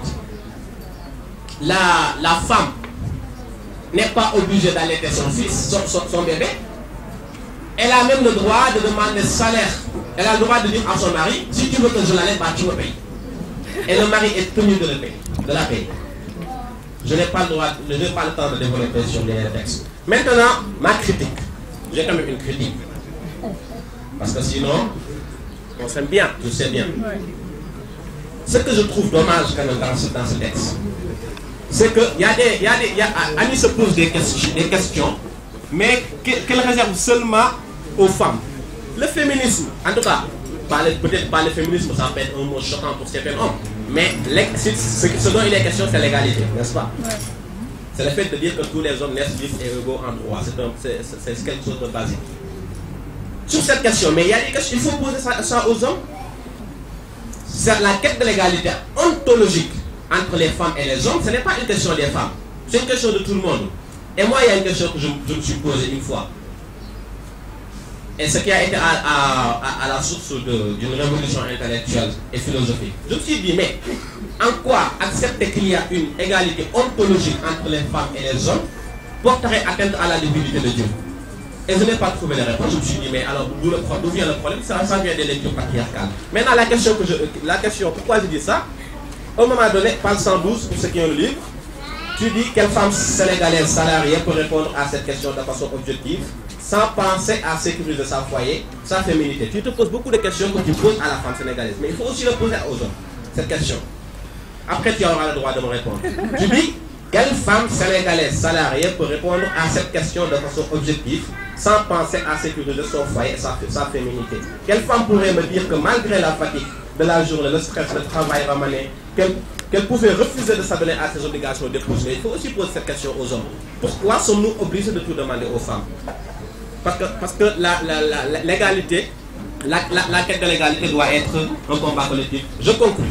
la, la femme n'est pas obligée d'allaiter son fils, son, son, son bébé. Elle a même le droit de demander salaire. Elle a le droit de dire à son mari, si tu veux que je l'allaite, bah, tu me payes. Et le mari est tenu de, le payer, de la payer. Je n'ai pas le droit, je n'ai pas le temps de développer sur les textes. Maintenant, ma critique. J'ai quand même une critique. Parce que sinon, on s'aime bien, je sais bien. Ce que je trouve dommage quand même dans ce, dans ce texte, c'est qu'il y a des, il y a des, il y a, Annie se pose des questions, des questions mais qu'elle réserve seulement aux femmes. Le féminisme, en tout cas, peut-être pas le féminisme, ça peut être un mot choquant pour certains hommes, mais ce, ce dont il est question, c'est l'égalité, n'est-ce pas? Ouais. C'est le fait de dire que tous les hommes naissent libres et égaux en droit. C'est quelque chose de basique. Sur cette question, mais il y a des questions, il faut poser ça, ça aux hommes. C'est la quête de l'égalité ontologique entre les femmes et les hommes. Ce n'est pas une question des femmes, c'est une question de tout le monde. Et moi, il y a une question que je, je me suis posée une fois. Et ce qui a été à, à, à la source d'une révolution intellectuelle et philosophique. Je me suis dit, mais en quoi accepter qu'il y a une égalité ontologique entre les femmes et les hommes porterait atteinte à la divinité de Dieu? Et je n'ai pas trouvé les réponses. Je me suis dit, mais alors d'où vient le problème? Ça, ça vient des lectures patriarcales. Maintenant, la question, que je, la question, pourquoi je dis ça? Au moment donné, page cent douze, pour ceux qui ont le livre, tu dis quelle femme sénégalaise salariée peut répondre à cette question de façon objective sans penser à sécuriser sa foyer, sa féminité. Tu te poses beaucoup de questions que tu poses à la femme sénégalaise, mais il faut aussi le poser aux hommes, cette question. Après, tu auras le droit de me répondre. Tu dis, quelle femme sénégalaise salariée peut répondre à cette question de façon objective sans penser à sécuriser son foyer et sa, sa féminité? Quelle femme pourrait me dire que malgré la fatigue de la journée, le stress, le travail ramené, qu'elle qu'elle pouvait refuser de s'adonner à ses obligations d'épouse? Mais il faut aussi poser cette question aux hommes. Pourquoi sommes-nous obligés de tout demander aux femmes? Parce que, parce que la, la, la, l'égalité, la, la, la quête de l'égalité doit être un combat collectif. Je conclue.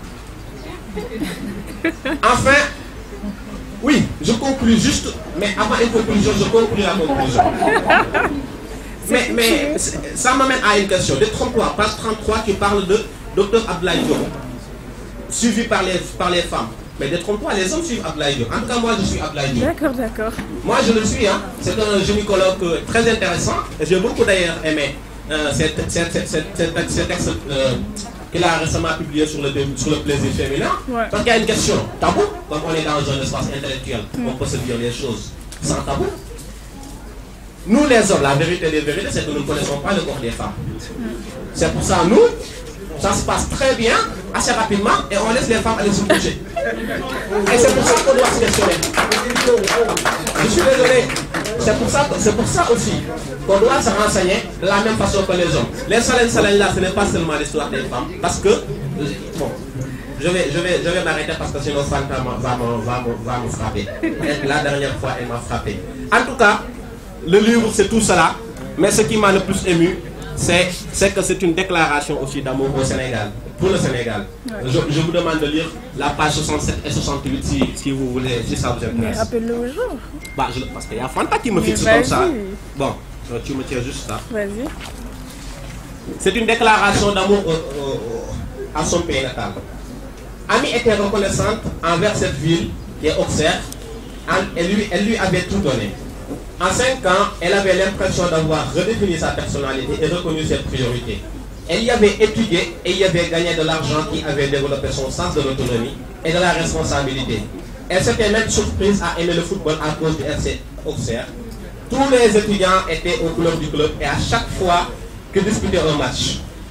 Enfin, oui, je conclue juste, mais avant une conclusion, je conclue la conclusion. mais, mais ça m'amène à une question. Détrompe-toi, page trente-trois qui parle de docteur Abdoulaye Diop, suivi par les, par les femmes. Mais détrompe-toi, les hommes suivent Abdoulaye Diop. En tout cas, moi, je suis Abdoulaye Diop. D'accord, d'accord. Moi, je le suis. Hein. C'est un gynécologue très intéressant. Et j'ai beaucoup d'ailleurs aimé euh, ce texte euh, qu'il a récemment publié sur le, sur le plaisir féminin. Ouais. Parce qu'il y a une question tabou. Comme on est dans un espace intellectuel, mm. on peut se dire les choses sans tabou. Nous, les hommes, la vérité des vérités, c'est que nous ne connaissons pas le corps des femmes. Mm. C'est pour ça, nous, ça se passe très bien, assez rapidement, et on laisse les femmes aller se coucher. Et c'est pour ça qu'on doit se questionner. Je suis désolé. C'est pour ça, c'est pour ça aussi qu'on doit se renseigner de la même façon que les hommes. Les salins salins là, ce n'est pas seulement l'histoire des femmes, parce que, bon, je vais, je vais, je vais m'arrêter parce que sinon Fanta va, va, va, va me frapper. Et la dernière fois, elle m'a frappé. En tout cas, le livre, c'est tout cela, mais ce qui m'a le plus ému, c'est que c'est une déclaration aussi d'amour au Sénégal, pour le Sénégal. Ouais. Je, je vous demande de lire la page soixante-sept et soixante-huit si, si vous voulez, si ça vous intéresse. Mais rappelle-le au jour. Bah, je, parce qu'il y a Fanta qui me fixe comme ça. Bon, tu me tiens juste ça. Vas-y. C'est une déclaration d'amour à son pays natal. Ami était reconnaissante envers cette ville qui est Auxerre. Elle lui, elle lui avait tout donné. En cinq ans, elle avait l'impression d'avoir redéfini sa personnalité et reconnu ses priorités. Elle y avait étudié et y avait gagné de l'argent qui avait développé son sens de l'autonomie et de la responsabilité. Elle s'était même surprise à aimer le football à cause du F C Auxerre. Tous les étudiants étaient aux couleurs du club et à chaque fois qu'ils disputaient un match,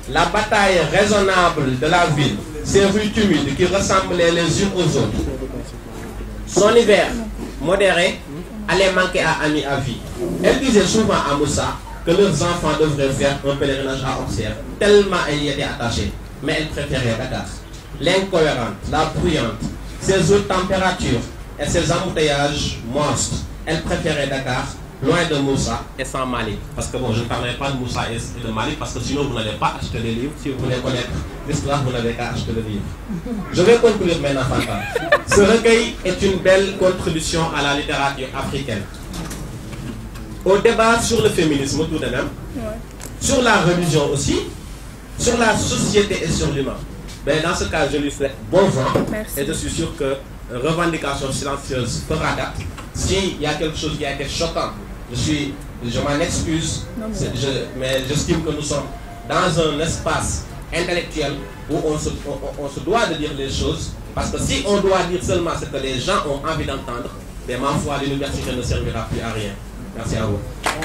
la bataille raisonnable de la ville, ses rues timides qui ressemblaient les unes aux autres, son hiver modéré allait manquer à Ami à vie. Elle disait souvent à Moussa que leurs enfants devraient faire un pèlerinage à Auxerre, tellement elle y était attachée. Mais elle préférait Dakar. L'incohérente, la bruyante, ses hautes températures et ses embouteillages monstres, elle préférait Dakar, loin de Moussa et sans Mali. Parce que bon, je ne parlerai pas de Moussa et de Mali parce que sinon vous n'allez pas acheter les livres. Si vous voulez connaître l'histoire, vous n'avez qu'à acheter le livre. Je vais conclure maintenant, Fanta. Ce recueil est une belle contribution à la littérature africaine. Au débat sur le féminisme tout de même, ouais. Sur la religion aussi, sur la société et sur l'humain. Ben, dans ce cas, je lui souhaite bon vent. Merci. Et je suis sûr que revendication silencieuse fera date. S'il y a quelque chose qui a été choquant, je, suis, je m'en excuse, non, mais je, mais j'estime que nous sommes dans un espace intellectuel où on se, on, on se doit de dire les choses. Parce que si on doit dire seulement ce que les gens ont envie d'entendre, ben, ma foi, l'université ne servira plus à rien. Merci à vous.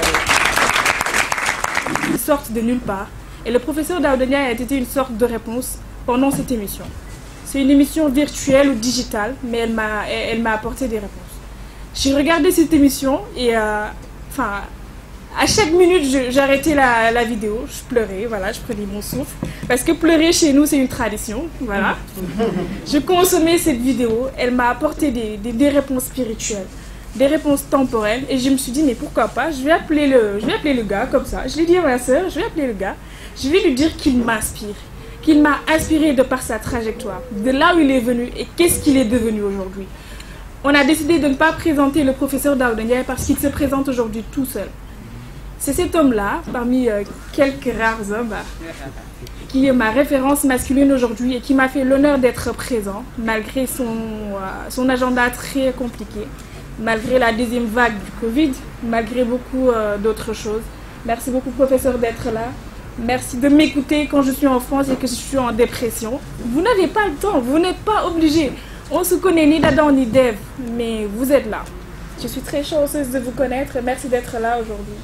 Ils sortent de nulle part et le professeur Daouda Ndiaye a été une sorte de réponse pendant cette émission. C'est une émission virtuelle ou digitale, mais elle m'a elle, elle m'a apporté des réponses. J'ai regardé cette émission et euh, enfin, à chaque minute j'arrêtais la, la vidéo, je pleurais, voilà, je prenais mon souffle. Parce que pleurer chez nous c'est une tradition, voilà. Je consommais cette vidéo, elle m'a apporté des, des, des réponses spirituelles. Des réponses temporelles et je me suis dit mais pourquoi pas, je vais appeler le, je vais appeler le gars comme ça, je lui ai dit à ma soeur, je vais appeler le gars, je vais lui dire qu'il m'inspire, qu'il m'a inspiré de par sa trajectoire, de là où il est venu et qu'est-ce qu'il est devenu aujourd'hui. On a décidé de ne pas présenter le professeur Daouda Ndiaye parce qu'il se présente aujourd'hui tout seul. C'est cet homme-là, parmi euh, quelques rares hommes, bah, qui est ma référence masculine aujourd'hui et qui m'a fait l'honneur d'être présent malgré son, euh, son agenda très compliqué. Malgré la deuxième vague du Covid, malgré beaucoup euh, d'autres choses. Merci beaucoup, professeur, d'être là. Merci de m'écouter quand je suis en France et que je suis en dépression. Vous n'avez pas le temps, vous n'êtes pas obligé. On se connaît ni d'Adam ni d'Ève, mais vous êtes là. Je suis très chanceuse de vous connaître et merci d'être là aujourd'hui.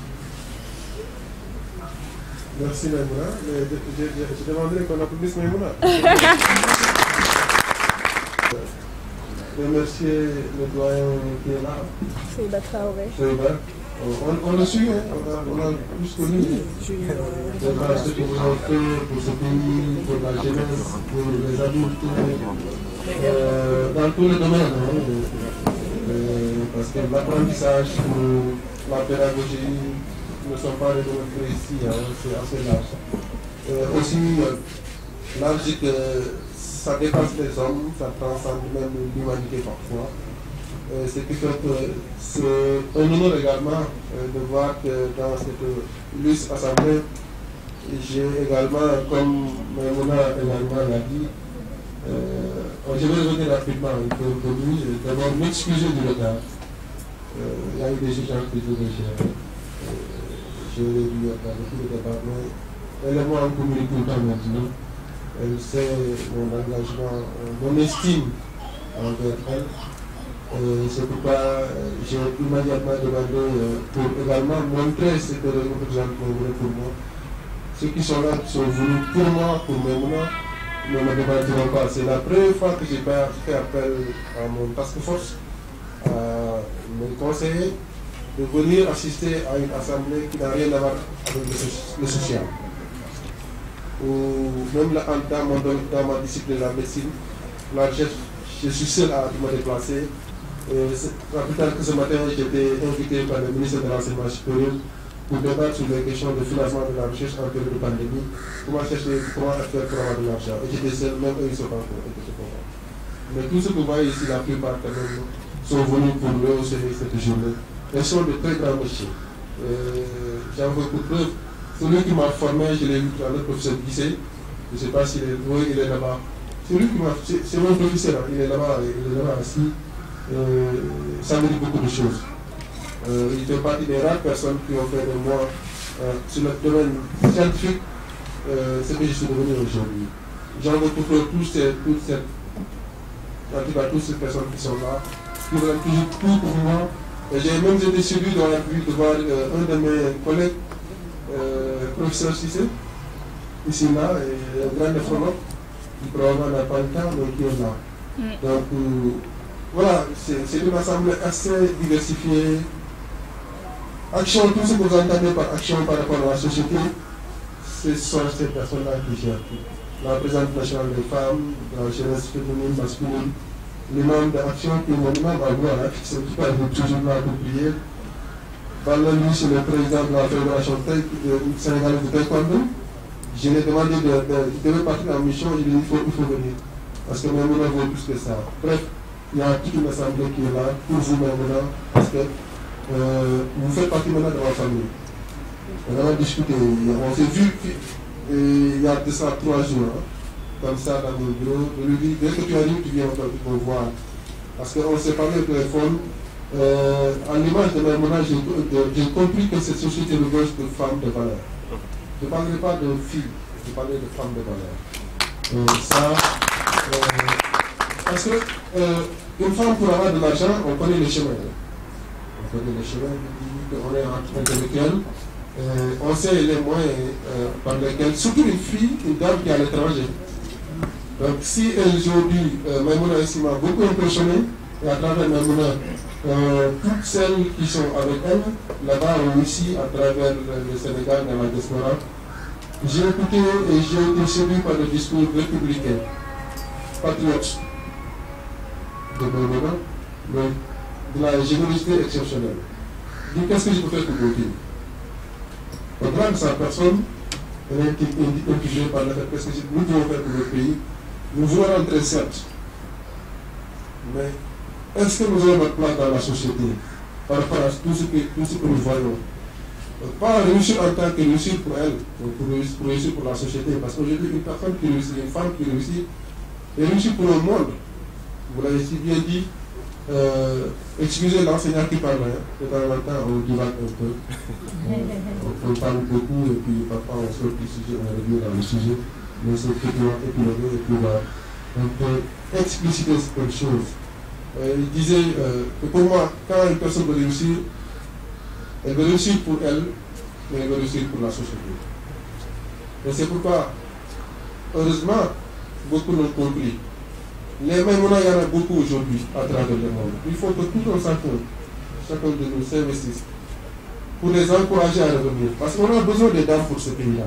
Merci, Maïmouna. Je, je, je demanderai qu'on applaudisse Maïmouna. Remercier le doyen qui est là. C'est Traoré. On, on le suit, hein. on, a, on a plus connu. Ce que vous avez fait pour ce pays, pour la jeunesse, pour les adultes, euh, dans tous les domaines. Hein. Euh, parce que l'apprentissage, la pédagogie ne sont pas les domaines précis, hein. C'est assez large. Euh, aussi, euh, large que ça dépasse les hommes, ça transcende même l'humanité parfois. Euh, ce qui fait que c'est un honneur également euh, de voir que dans cette illustre assemblée, j'ai également, comme Maïmouna également l'a dit, euh, je vais revenir rapidement, il faut d'abord m'excuser du retard. Euh, il y a eu des échanges que je vais gérer. Je l'ai dit dans beaucoup de débats, mais elle et moi on communique tout le temps maintenant. Elle sait mon engagement, mon estime envers elle. C'est pourquoi j'ai immédiatement demandé pour également montrer ce que représente Maïmouna pour moi. Ceux qui sont là sont venus pour moi, pour Maïmouna, ne me demanderont pas. C'est la première fois que j'ai fait appel à mon task force, à mes conseillers, de venir assister à une assemblée qui n'a rien à voir avec le social. Ou même là, dans, mon, dans ma discipline, la médecine, la recherche, je suis seul à me déplacer. Pas plus tard que ce matin, j'étais invité par le ministre de l'Enseignement supérieur pour débattre sur les questions de financement de la recherche en période de pandémie, comment chercher, comment faire pour avoir de l'argent. Et j'étais seul, même eux, ils ne sont pas encore. Mais tout ce que vous voyez ici, la plupart quand même, sont venus pour rehausser cette journée. Elles sont de très grands métiers. J'en veux pour preuve. Celui qui m'a formé, je l'ai vu tout à l'heure, le professeur Guissé. Je ne sais pas s'il est, oui, il est là-bas. Celui qui m'a, c'est mon professeur, il est là-bas, il est là-bas assis. Euh, ça me dit beaucoup de choses. Euh, il fait partie des rares personnes qui ont fait de moi, euh, sur le domaine scientifique, euh, ce que je suis devenu aujourd'hui. J'en veux pour tous ces, toutes ces, en tout cas, toutes ces personnes qui sont là, qui veulent toujours tout pour moi. Et j'ai même été séduit dans la vie de voir euh, un de mes collègues, euh, professeur Cissé, ici là, et un grand néphrologue qui probablement n'a pas le temps, mais qui est là. Mm. Donc euh, voilà, c'est une assemblée assez diversifiée. Action, tout ce que vous entendez par action par rapport à la société, ce sont ces personnes-là qui gèrent tout. La présidente nationale des femmes, la jeunesse féminine, masculine, les membres d'action qui est monument va voir, c'est pas toujours là pour prier. Pendant lui, c'est le président de la Fédération sénégalaise de taekwondo. Je lui ai demandé de, de, de devait partir en mission, je lui ai dit il faut, il faut venir. Parce que même on vaut plus que ça. Bref, il y a toute une assemblée qui est là pour vous maintenant, parce que euh, vous faites partie maintenant de ma famille. On a discuté, on s'est vu il y a de ça trois jours, hein, comme ça dans mon bureau. Je lui ai dit, dès que tu arrives, tu viens me voir. Parce qu'on s'est parlé au téléphone. Euh, à l'image de Maïmouna, j'ai compris que cette société regorge de femmes de valeur. Je ne parlerai pas de filles, je parlerai de femmes de valeur. Euh, ça, euh, parce que euh, une femme pour avoir de l'argent, on connaît les chemins. On connaît les chemins, on est intellectuel, euh, on sait les moyens euh, par lesquels, surtout une fille, une dame qui est à l'étranger. Donc si aujourd'hui, euh, Maïmouna ici m'a beaucoup impressionné, et à travers Maïmouna, Euh, toutes celles qui sont avec elle, là-bas ou ici, à travers le, le Sénégal, dans la diaspora, j'ai écouté et j'ai été séduit par le discours républicain, patriote de Maïmouna, mais de la générosité exceptionnelle. Donc, qu'est-ce que je peux faire pour vous dire? Au-delà de sa personne, elle a été indigée par le fait qu'est-ce que nous devons faire pour le pays. Nous voulons rentrer, certes, mais est-ce que nous avons notre place dans la société par rapport à tout ce que, tout ce que nous voyons? Pas réussir en tant que réussir pour elle, pour réussir, pour réussir pour la société. Parce qu'aujourd'hui, une personne qui réussit, une femme qui réussit, elle réussit pour le monde. Vous l'avez si bien dit, euh, excusez l'enseignant qui parle, hein, de temps en temps on divague un peu. On, on parle beaucoup et puis parfois on sort du sujet, on revient dans le sujet. Mais c'est effectivement épilogué et puis voilà, on peut expliciter cette chose. Euh, il disait euh, que pour moi, quand une personne veut réussir, elle veut réussir pour elle, mais elle veut réussir pour la société. Et c'est pourquoi, heureusement, beaucoup l'ont compris. Les Maïmouna, il y en a beaucoup aujourd'hui à travers le monde. Il faut que tout un chacun, chacun de nous s'investisse pour les encourager à revenir. Parce qu'on a besoin des dames pour ce pays-là.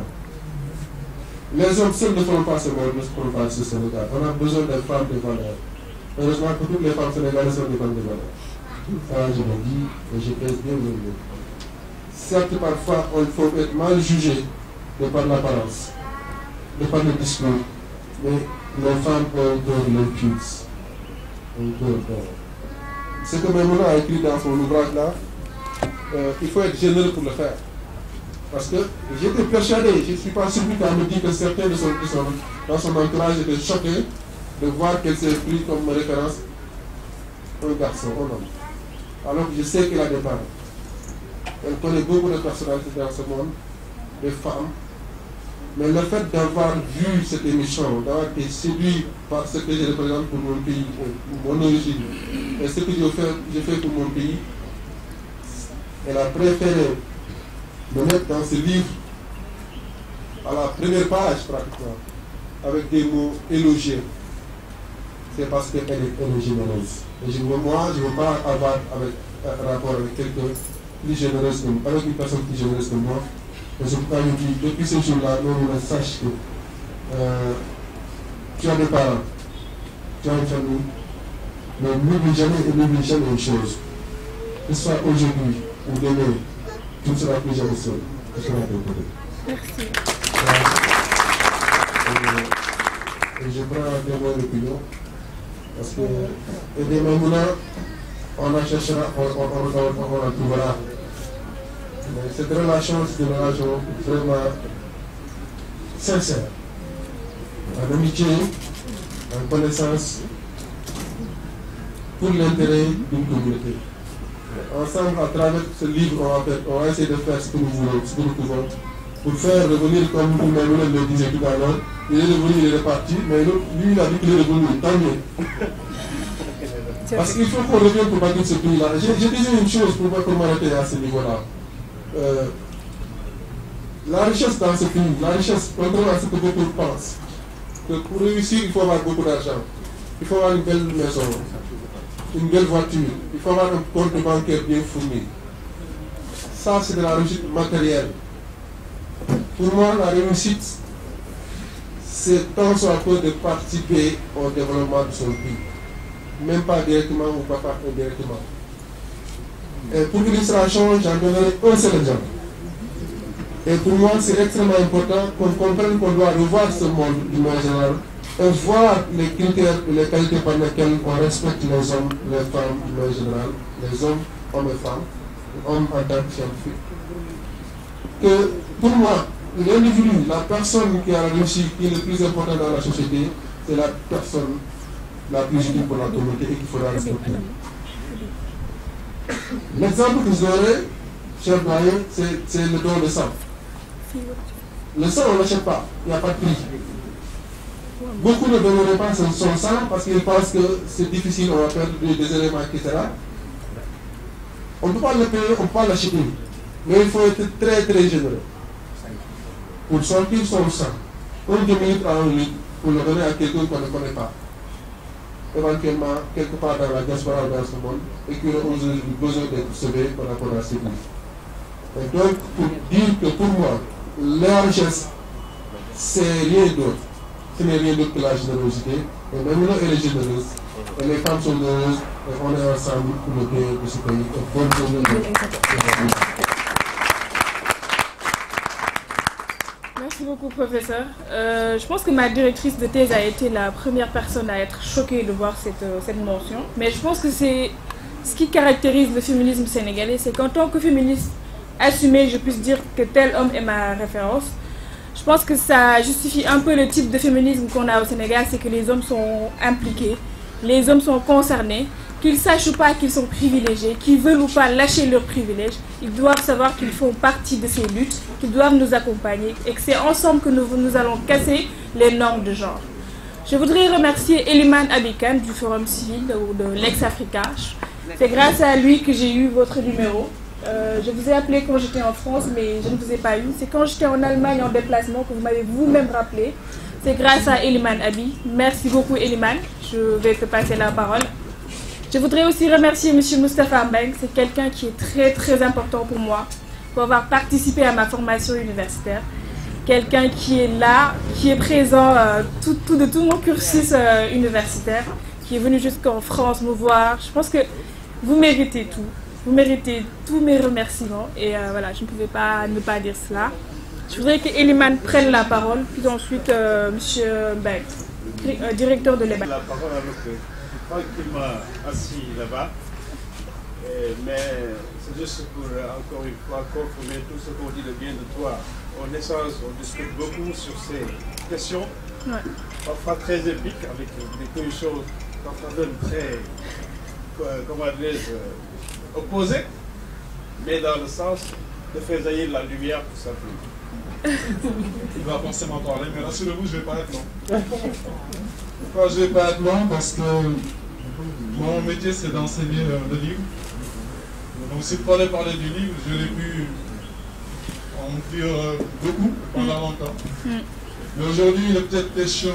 Les hommes seuls ne feront pas ce monde, ne feront pas ce Sénégal. On a besoin des femmes de valeur. Heureusement que toutes les femmes sénégalaises sont des femmes de valeur. Ça, je le dis et je pèse bien le mot. Certes, parfois, il faut être mal jugé de par l'apparence, de par le discours, mais les femmes ont un cœur limpide. Un cœur d'or. Ce que Maïmouna a écrit dans son ouvrage là, euh, il faut être généreux pour le faire. Parce que j'étais persuadé, je ne suis pas surpris quand elle me dit que certains de son, de son, dans son entourage étaient choqués de voir qu'elle s'est pris comme référence un garçon, un homme. Alors que je sais qu'elle a des parents. Elle connaît beaucoup de personnalités dans ce monde, des femmes. Mais le fait d'avoir vu cette émission, d'avoir été séduit par ce que je représente pour mon pays, pour mon origine, et ce que je fais, je fais pour mon pays, elle a préféré me mettre dans ce livre à la première page pratiquement, avec des mots élogieux. C'est parce qu'elle est, elle est généreuse. Et je, moi, je ne veux pas avoir avec, un rapport avec quelqu'un plus généreuse que moi, avec une personne plus généreuse que moi. Et c'est pourquoi je dis, depuis ce jour-là, nous, on sache que euh, tu as des parents, tu as une famille, mais n'oublie jamais et n'oublie jamais une chose. Que ce soit aujourd'hui ou demain, tu ne seras plus jamais seul. Tu seras de côté. Merci. Et, et je prends un témoin d'opinion. Parce que, et des Maïmouna, on en cherchera, on, on, on, on, on en trouvera. Mais cette relation, c'est une relation vraiment sincère. En amitié, en connaissance, pour l'intérêt d'une communauté. Ensemble, à travers ce livre, on va, faire, on va essayer de faire ce que nous voulons, ce que nous pouvons, pour faire revenir, comme Maïmouna le disait tout à l'heure, il est revenu, il est reparti, mais lui, il a dit qu'il est revenu, tant mieux. Parce qu'il faut qu'on revienne pour bâtir ce pays-là. Je, je disais une chose pour, pour m'arrêter à ce niveau-là. Euh, La richesse dans ce pays, la richesse, contrairement à ce que beaucoup pensent, que pour réussir, il faut avoir beaucoup d'argent, il faut avoir une belle maison, une belle voiture, il faut avoir un compte bancaire bien fourni. Ça, c'est de la réussite matérielle. Pour moi, la réussite, c'est tant soit peu de participer au développement de son pays. Même pas directement ou pas, pas indirectement. Et pour que cela change, j'en donnerai un seul exemple. Et pour moi, c'est extrêmement important qu'on comprenne qu'on doit revoir ce monde du monde général et voir les critères et les qualités par lesquelles on respecte les hommes, les femmes du monde général, les hommes, hommes et femmes, hommes en tant que scientifiques. Que pour moi, l'individu, la personne qui a réussi, qui est le plus important dans la société, c'est la personne la plus utile pour la communauté et qu'il faudra respecter. L'exemple que je donnerai, cher doyen, c'est le don de sang. Le sang, on ne l'achète pas, il n'y a pas de prix. Beaucoup ne donneraient pas son sang parce qu'ils pensent que c'est difficile, on va perdre des éléments, et cetera. On ne peut pas le payer, on ne peut pas l'acheter. Mais il faut être très très généreux. Pour sortir son sang, une demi-litre à un litre, pour le donner à quelqu'un qu'on ne connaît pas. Éventuellement, quelque part dans la diaspora dans ce monde, et qui a aujourd'hui besoin d'être sauvé par rapport à ces livres. Et donc, pour dire que pour moi, la richesse, c'est rien d'autre. Ce n'est rien d'autre que la générosité. Et maintenant, elle est généreuse. Et les femmes sont heureuses. Et on est ensemble pour le bien de ce pays. Bonne journée. Merci beaucoup, professeur. Euh, je pense que ma directrice de thèse a été la première personne à être choquée de voir cette, euh, cette mention. Mais je pense que c'est ce qui caractérise le féminisme sénégalais, c'est qu'en tant que féministe assumé, je puisse dire que tel homme est ma référence. Je pense que ça justifie un peu le type de féminisme qu'on a au Sénégal, c'est que les hommes sont impliqués, les hommes sont concernés, qu'ils sachent ou pas qu'ils sont privilégiés, qu'ils veulent ou pas lâcher leurs privilèges, ils doivent savoir qu'ils font partie de ces luttes, qu'ils doivent nous accompagner et que c'est ensemble que nous, nous allons casser les normes de genre. Je voudrais remercier Eliman Abikan du Forum Civil ou de l'Ex-Africa. C'est grâce à lui que j'ai eu votre numéro. Euh, je vous ai appelé quand j'étais en France, mais je ne vous ai pas eu. C'est quand j'étais en Allemagne en déplacement que vous m'avez vous-même rappelé. C'est grâce à Eliman Abi. Merci beaucoup Eliman. Je vais te passer la parole. Je voudrais aussi remercier M. Moustapha Mbeng. C'est quelqu'un qui est très très important pour moi, pour avoir participé à ma formation universitaire. Quelqu'un qui est là, qui est présent euh, tout, tout, de tout mon cursus euh, universitaire, qui est venu jusqu'en France me voir. Je pense que vous méritez tout. Vous méritez tous mes remerciements et euh, voilà, je ne pouvais pas ne pas dire cela. Je voudrais que Eliman prenne la parole, puis ensuite euh, M. Mbeng, euh, directeur de l'E B A. La parole avec tranquillement assis là-bas, mais c'est juste pour euh, encore une fois confirmer tout ce qu'on dit de bien de toi. On échange, on discute beaucoup sur ces questions, ouais. Parfois très épiques, avec des positions parfois même très, comment dirais-je, opposées, mais dans le sens de faire jaillir la lumière tout simplement. Il va forcément parler, mais rassurez-vous, je ne vais pas être long. Pourquoi je ne vais pas être long? Parce que mon métier c'est d'enseigner le livre. Donc s'il fallait parler du livre, j'aurais pu en dire beaucoup pendant longtemps. Mais aujourd'hui, il est peut-être question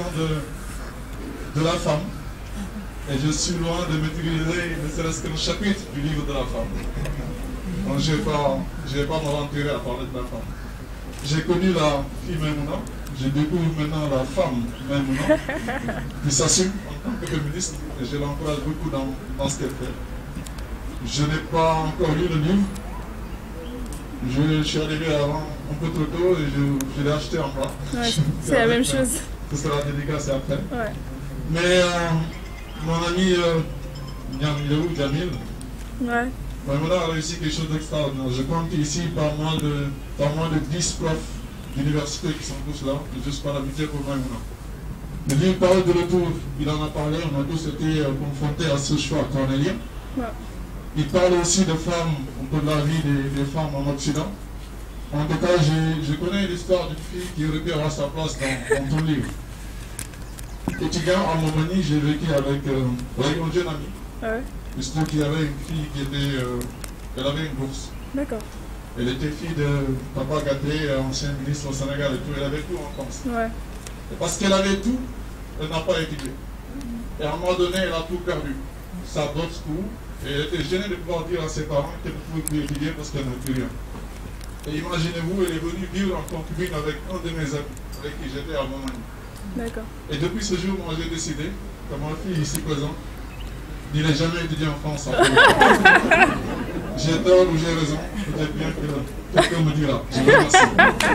de, de la femme. Et je suis loin de maîtriser ne serait-ce que le chapitre du livre de la femme. Donc je ne vais pas, je vais pas m'aventurer à parler de la femme. J'ai connu la fille Maïmouna, je découvre maintenant la femme Maïmouna, qui s'assume en tant que féministe et je l'encourage beaucoup dans, dans ce qu'elle fait. Je n'ai pas encore lu le livre. Je, je suis arrivé avant un peu trop tôt et je, je l'ai acheté en bas. Ouais, c'est la même chose. Ce sera dédicacé après. Ouais. Mais euh, mon ami euh, Jamil, ouais. Maïmouna a réussi quelque chose d'extraordinaire. Je compte ici par moins de, par moins de dix profs d'université qui sont tous là, juste par l'amitié pour Maïmouna. Le livre parle de retour, il en a parlé, on a tous été euh, confrontés à ce choix cornélien. Ouais. Il parle aussi de femmes, un peu de la vie des, des femmes en Occident. En tout cas, je connais l'histoire d'une fille qui aurait pu avoir sa place dans, dans ton livre. Étudiant en Montmagny, j'ai vécu avec, euh, avec un jeune ami. Ouais. Il se trouve qu'il y avait une fille qui était, euh, elle avait une bourse. D'accord. Elle était fille de Papa Gaté, ancien ministre au Sénégal et tout. Elle avait tout en France. Ouais. Et parce qu'elle avait tout, elle n'a pas étudié. Et à un moment donné, elle a tout perdu. Sa botte school. Et elle était gênée de pouvoir dire à ses parents qu'elle ne pouvait plus étudier parce qu'elle n'avait plus rien. Et imaginez-vous, elle est venue vivre en concubine avec un de mes amis, avec qui j'étais à Montmagny. D'accord. Et depuis ce jour, moi j'ai décidé, que ma fille ici présente, n'aurait jamais étudié en France. J'ai tort ou j'ai raison, peut-être bien que quelqu'un me dira. Je vous remercie.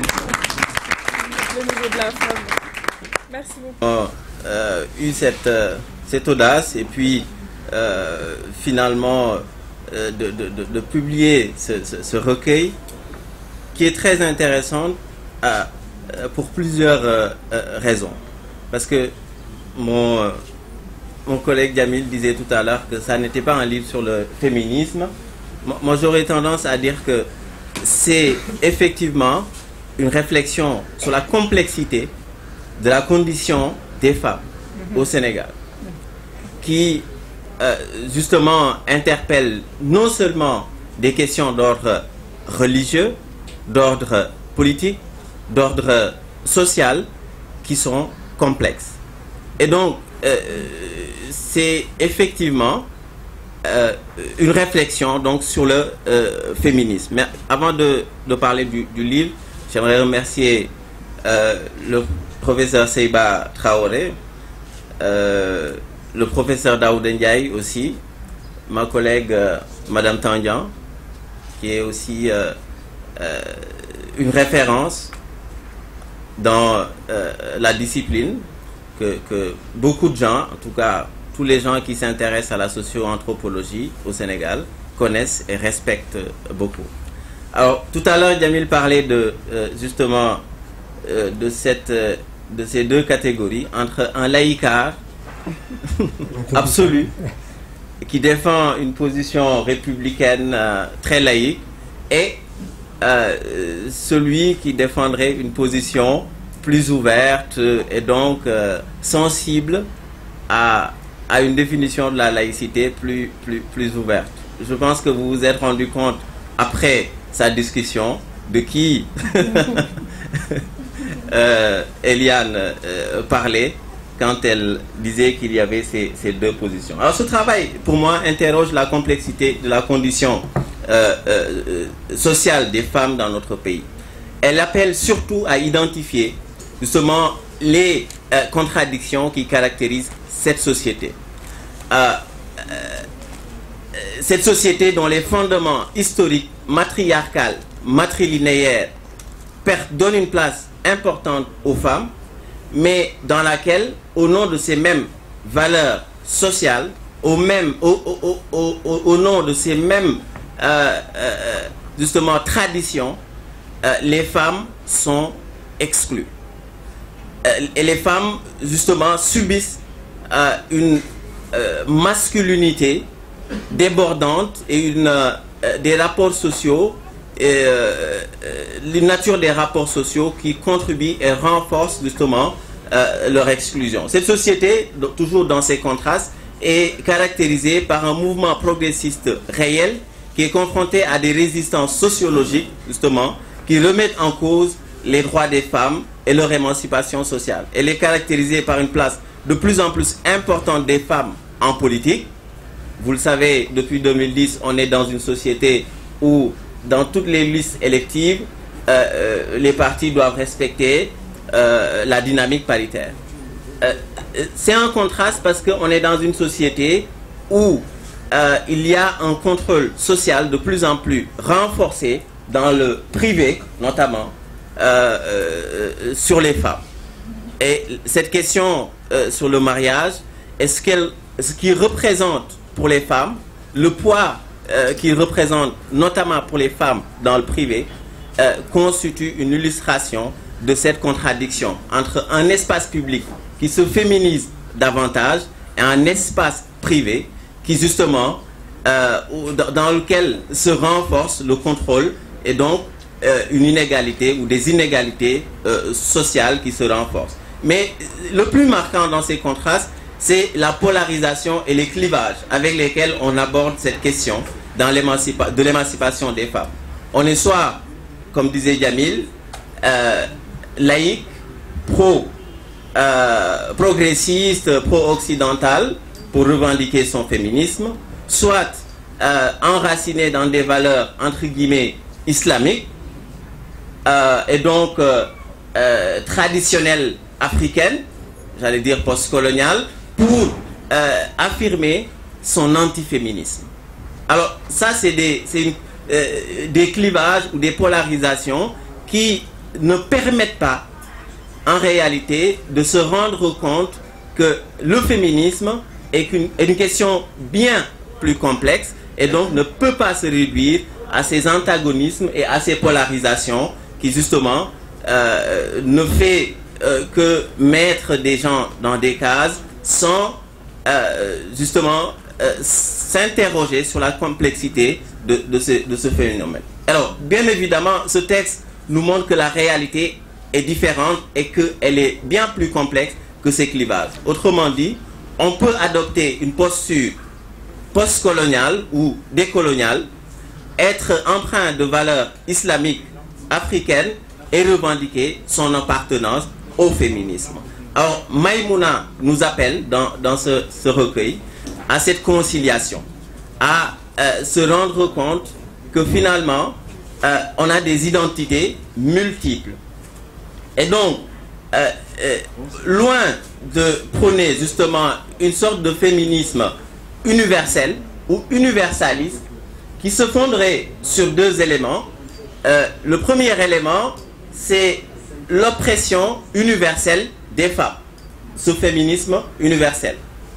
Le niveau de la femme. Merci beaucoup. On a euh, eu cette, euh, cette audace et puis euh, finalement euh, de, de, de, de publier ce, ce, ce recueil qui est très intéressant euh, pour plusieurs euh, euh, raisons. Parce que mon, euh, mon collègue Jamil disait tout à l'heure que ça n'était pas un livre sur le féminisme. Moi, j'aurais tendance à dire que c'est effectivement une réflexion sur la complexité de la condition des femmes au Sénégal, qui euh, justement interpelle non seulement des questions d'ordre religieux, d'ordre politique, d'ordre social, qui sont complexes. Et donc, euh, c'est effectivement euh, une réflexion donc, sur le euh, féminisme. Mais avant de, de parler du, du livre, j'aimerais remercier euh, le professeur Seyba Traoré, euh, le professeur Daoud Ndiaye aussi, ma collègue euh, Madame Tandian, qui est aussi euh, euh, une référence dans euh, la discipline que, que beaucoup de gens, en tout cas tous les gens qui s'intéressent à la socio-anthropologie au Sénégal, connaissent et respectent beaucoup. Alors, tout à l'heure, Jamil parlait de, euh, justement euh, de, cette, euh, de ces deux catégories, entre un laïcard absolu, qui défend une position républicaine euh, très laïque, et euh, celui qui défendrait une position plus ouverte et donc euh, sensible à, à une définition de la laïcité plus, plus, plus ouverte. Je pense que vous vous êtes rendu compte, après sa discussion, de qui euh, Eliane euh, parlait quand elle disait qu'il y avait ces, ces deux positions. Alors ce travail, pour moi, interroge la complexité de la condition euh, euh, sociale des femmes dans notre pays. Elle appelle surtout à identifier justement les euh, contradictions qui caractérisent cette société. Euh, euh, cette société dont les fondements historiques, matriarcales, matrilinéaires, donnent une place importante aux femmes, mais dans laquelle, au nom de ces mêmes valeurs sociales, au, même, au, au, au, au, au nom de ces mêmes euh, euh, justement traditions, euh, les femmes sont exclues. Euh, et les femmes, justement, subissent euh, une euh, masculinité débordante et une, euh, des rapports sociaux, et euh, la nature des rapports sociaux qui contribuent et renforcent justement euh, leur exclusion. Cette société, donc, toujours dans ces contrastes, est caractérisée par un mouvement progressiste réel qui est confronté à des résistances sociologiques, justement, qui remettent en cause les droits des femmes et leur émancipation sociale. Elle est caractérisée par une place de plus en plus importante des femmes en politique. Vous le savez, depuis deux mille dix, on est dans une société où dans toutes les listes électives, euh, euh, les partis doivent respecter euh, la dynamique paritaire. Euh, c'est un contraste parce qu'on est dans une société où euh, il y a un contrôle social de plus en plus renforcé dans le privé, notamment, euh, euh, sur les femmes. Et cette question euh, sur le mariage, est-ce qu'elle, ce qui représente pour les femmes, le poids Euh, qui représente notamment pour les femmes dans le privé, euh, constitue une illustration de cette contradiction entre un espace public qui se féminise davantage et un espace privé qui justement euh, dans lequel se renforce le contrôle et donc euh, une inégalité ou des inégalités euh, sociales qui se renforcent. Mais le plus marquant dans ces contrastes, c'est la polarisation et les clivages avec lesquels on aborde cette question dans l'émancipa- de l'émancipation des femmes. On est soit, comme disait Jamil, euh, laïque, pro, euh, progressiste, pro-occidental, pour revendiquer son féminisme, soit euh, enraciné dans des valeurs, entre guillemets, islamiques, euh, et donc euh, euh, traditionnelles africaines, j'allais dire postcoloniales, pour euh, affirmer son antiféminisme. Alors ça, c'est des, c'est euh, des clivages ou des polarisations qui ne permettent pas, en réalité, de se rendre compte que le féminisme est une, est une question bien plus complexe et donc ne peut pas se réduire à ces antagonismes et à ces polarisations qui, justement, euh, ne fait euh, que mettre des gens dans des cases sans, euh, justement, euh, s'interroger sur la complexité de, de, ce, de ce phénomène. Alors, bien évidemment, ce texte nous montre que la réalité est différente et qu'elle est bien plus complexe que ces clivages. Autrement dit, on peut adopter une posture postcoloniale ou décoloniale, être empreint de valeurs islamiques africaines et revendiquer son appartenance au féminisme. Alors, Maïmouna nous appelle dans, dans ce, ce recueil à cette conciliation, à euh, se rendre compte que finalement, euh, on a des identités multiples. Et donc, euh, euh, loin de prôner justement une sorte de féminisme universel ou universaliste qui se fonderait sur deux éléments. Euh, le premier élément, c'est l'oppression universelle des femmes, ce féminisme universel.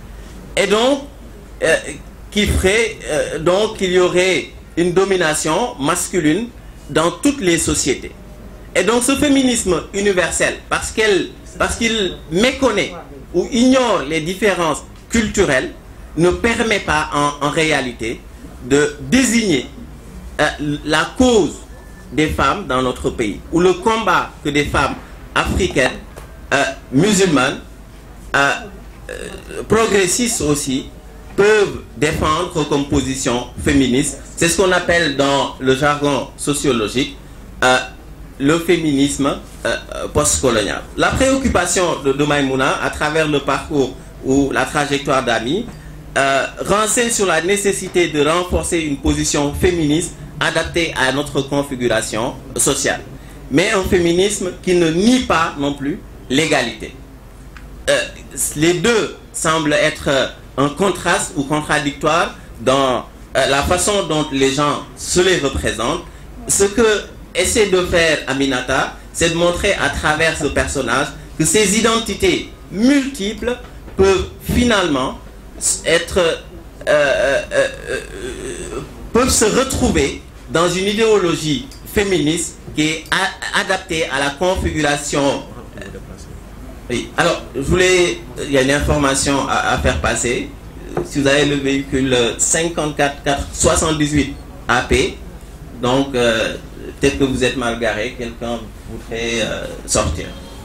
Et donc, euh, qui ferait euh, donc qu'il y aurait une domination masculine dans toutes les sociétés. Et donc ce féminisme universel, parce qu'elle, parce qu'il méconnaît ou ignore les différences culturelles, ne permet pas en, en réalité de désigner euh, la cause des femmes dans notre pays, ou le combat que des femmes africaines, euh, musulmanes, euh, euh, progressistes aussi, peuvent défendre comme position féministe. C'est ce qu'on appelle dans le jargon sociologique euh, le féminisme euh, postcolonial. La préoccupation de, de Maïmouna à travers le parcours ou la trajectoire d'Ami euh, renseigne sur la nécessité de renforcer une position féministe adaptée à notre configuration sociale. Mais un féminisme qui ne nie pas non plus l'égalité. Euh, les deux semblent être un contraste ou contradictoire dans euh, la façon dont les gens se les représentent. Ce que essaie de faire Aminata, c'est de montrer à travers ce personnage que ces identités multiples peuvent finalement être euh, euh, euh, euh, peuvent se retrouver dans une idéologie féministe qui est a, adaptée à la configuration. Oui. Alors, je voulais, il y a une information à, à faire passer. Si vous avez le véhicule cinquante-quatre soixante-dix-huit A P, donc euh, peut-être que vous êtes mal garé, quelqu'un voudrait euh, sortir.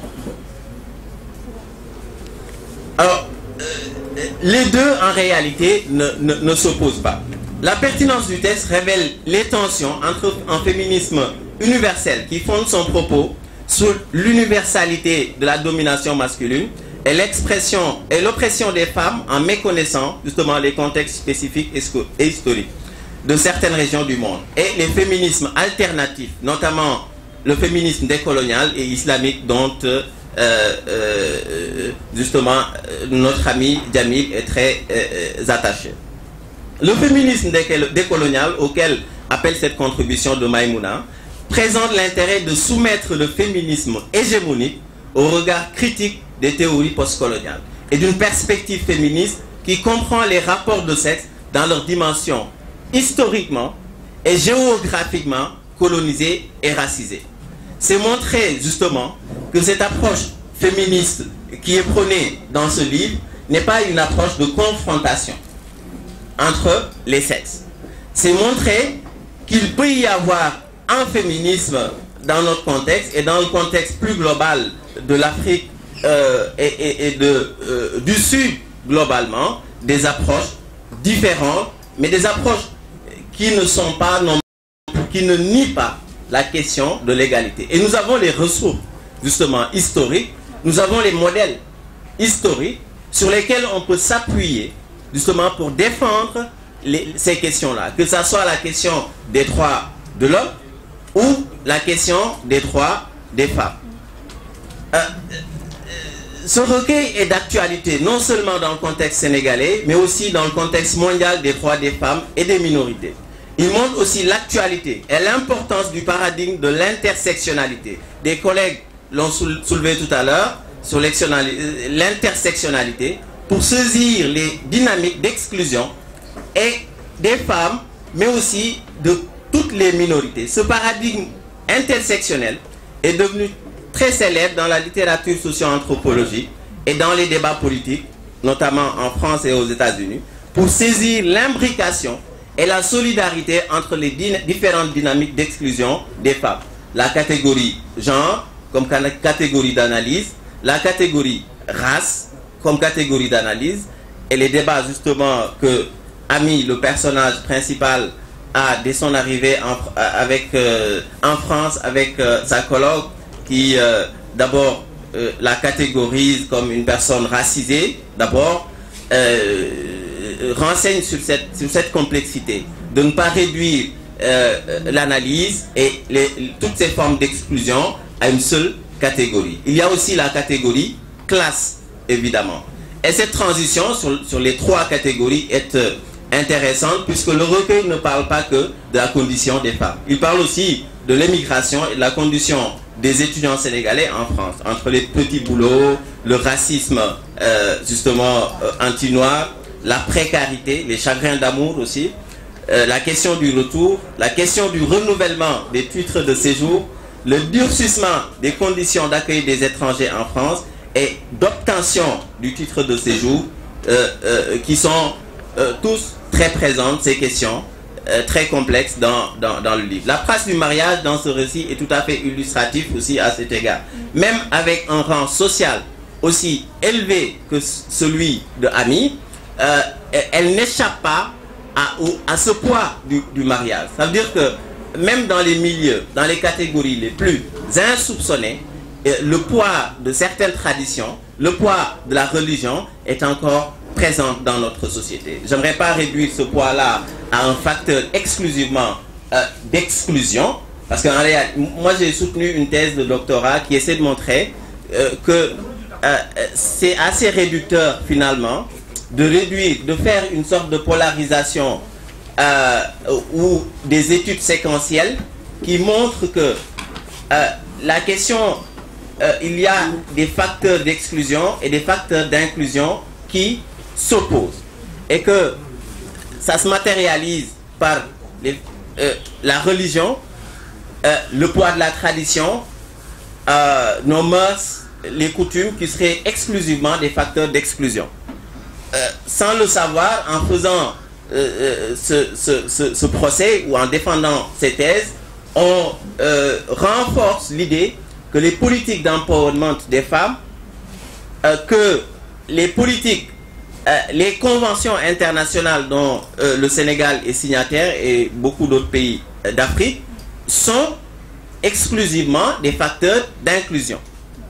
Alors, euh, les deux en réalité ne, ne, ne s'opposent pas. La pertinence du texte révèle les tensions entre un féminisme universel qui fonde son propos sur l'universalité de la domination masculine et l'expression et l'oppression des femmes en méconnaissant justement les contextes spécifiques et historiques de certaines régions du monde. Et les féminismes alternatifs, notamment le féminisme décolonial et islamique dont euh, euh, justement notre ami Jamil est très euh, attaché. Le féminisme décolonial auquel appelle cette contribution de Maïmouna présente l'intérêt de soumettre le féminisme hégémonique au regard critique des théories postcoloniales et d'une perspective féministe qui comprend les rapports de sexe dans leur dimension historiquement et géographiquement colonisée et racisée. C'est montrer justement que cette approche féministe qui est prônée dans ce livre n'est pas une approche de confrontation entre les sexes. C'est montrer qu'il peut y avoir un féminisme dans notre contexte et dans le contexte plus global de l'Afrique euh, et, et, et de, euh, du Sud globalement, des approches différentes, mais des approches qui ne sont pas non plus, qui ne nie pas la question de l'égalité. Et nous avons les ressources, justement, historiques, nous avons les modèles historiques sur lesquels on peut s'appuyer, justement, pour défendre les, ces questions-là. Que ce soit la question des droits de l'homme ou la question des droits des femmes. Euh, ce recueil est d'actualité, non seulement dans le contexte sénégalais, mais aussi dans le contexte mondial des droits des femmes et des minorités. Il montre aussi l'actualité et l'importance du paradigme de l'intersectionnalité. Des collègues l'ont soulevé tout à l'heure sur l'intersectionnalité pour saisir les dynamiques d'exclusion et des femmes, mais aussi de toutes les minorités. Ce paradigme intersectionnel est devenu très célèbre dans la littérature socio-anthropologique et dans les débats politiques, notamment en France et aux États-Unis, pour saisir l'imbrication et la solidarité entre les différentes dynamiques d'exclusion des femmes. La catégorie genre comme catégorie d'analyse, la catégorie race comme catégorie d'analyse, et les débats justement que Ami, le personnage principal, a dès son arrivée en, avec, euh, en France avec euh, sa colloque qui euh, d'abord euh, la catégorise comme une personne racisée, d'abord, euh, renseigne sur cette, sur cette complexité, de ne pas réduire euh, l'analyse et les, toutes ces formes d'exclusion à une seule catégorie. Il y a aussi la catégorie classe, évidemment. Et cette transition sur, sur les trois catégories est euh, intéressante, puisque le recueil ne parle pas que de la condition des femmes. Il parle aussi de l'émigration et de la condition des étudiants sénégalais en France, entre les petits boulots, le racisme euh, justement euh, anti-noir, la précarité, les chagrins d'amour aussi, euh, la question du retour, la question du renouvellement des titres de séjour, le durcissement des conditions d'accueil des étrangers en France et d'obtention du titre de séjour, euh, euh, qui sont euh, tous très présentes, ces questions euh, très complexes dans, dans, dans le livre. La place du mariage dans ce récit est tout à fait illustratif aussi à cet égard. Même avec un rang social aussi élevé que celui de Ami, euh, elle n'échappe pas à, au, à ce poids du, du mariage. Ça veut dire que même dans les milieux, dans les catégories les plus insoupçonnées, le poids de certaines traditions, le poids de la religion est encore présent dans notre société. Je n'aimerais pas réduire ce poids-là à un facteur exclusivement euh, d'exclusion, parce que en réalité, moi j'ai soutenu une thèse de doctorat qui essaie de montrer euh, que euh, c'est assez réducteur finalement de réduire, de faire une sorte de polarisation euh, ou des études séquentielles qui montrent que euh, la question, euh, il y a des facteurs d'exclusion et des facteurs d'inclusion qui s'opposent et que ça se matérialise par les, euh, la religion, euh, le poids de la tradition, euh, nos mœurs, les coutumes qui seraient exclusivement des facteurs d'exclusion. Euh, sans le savoir, en faisant euh, ce, ce, ce, ce procès ou en défendant ces thèses, on euh, renforce l'idée que les politiques d'empowerment des femmes, euh, que les politiques, euh, les conventions internationales dont euh, le Sénégal est signataire et beaucoup d'autres pays euh, d'Afrique sont exclusivement des facteurs d'inclusion.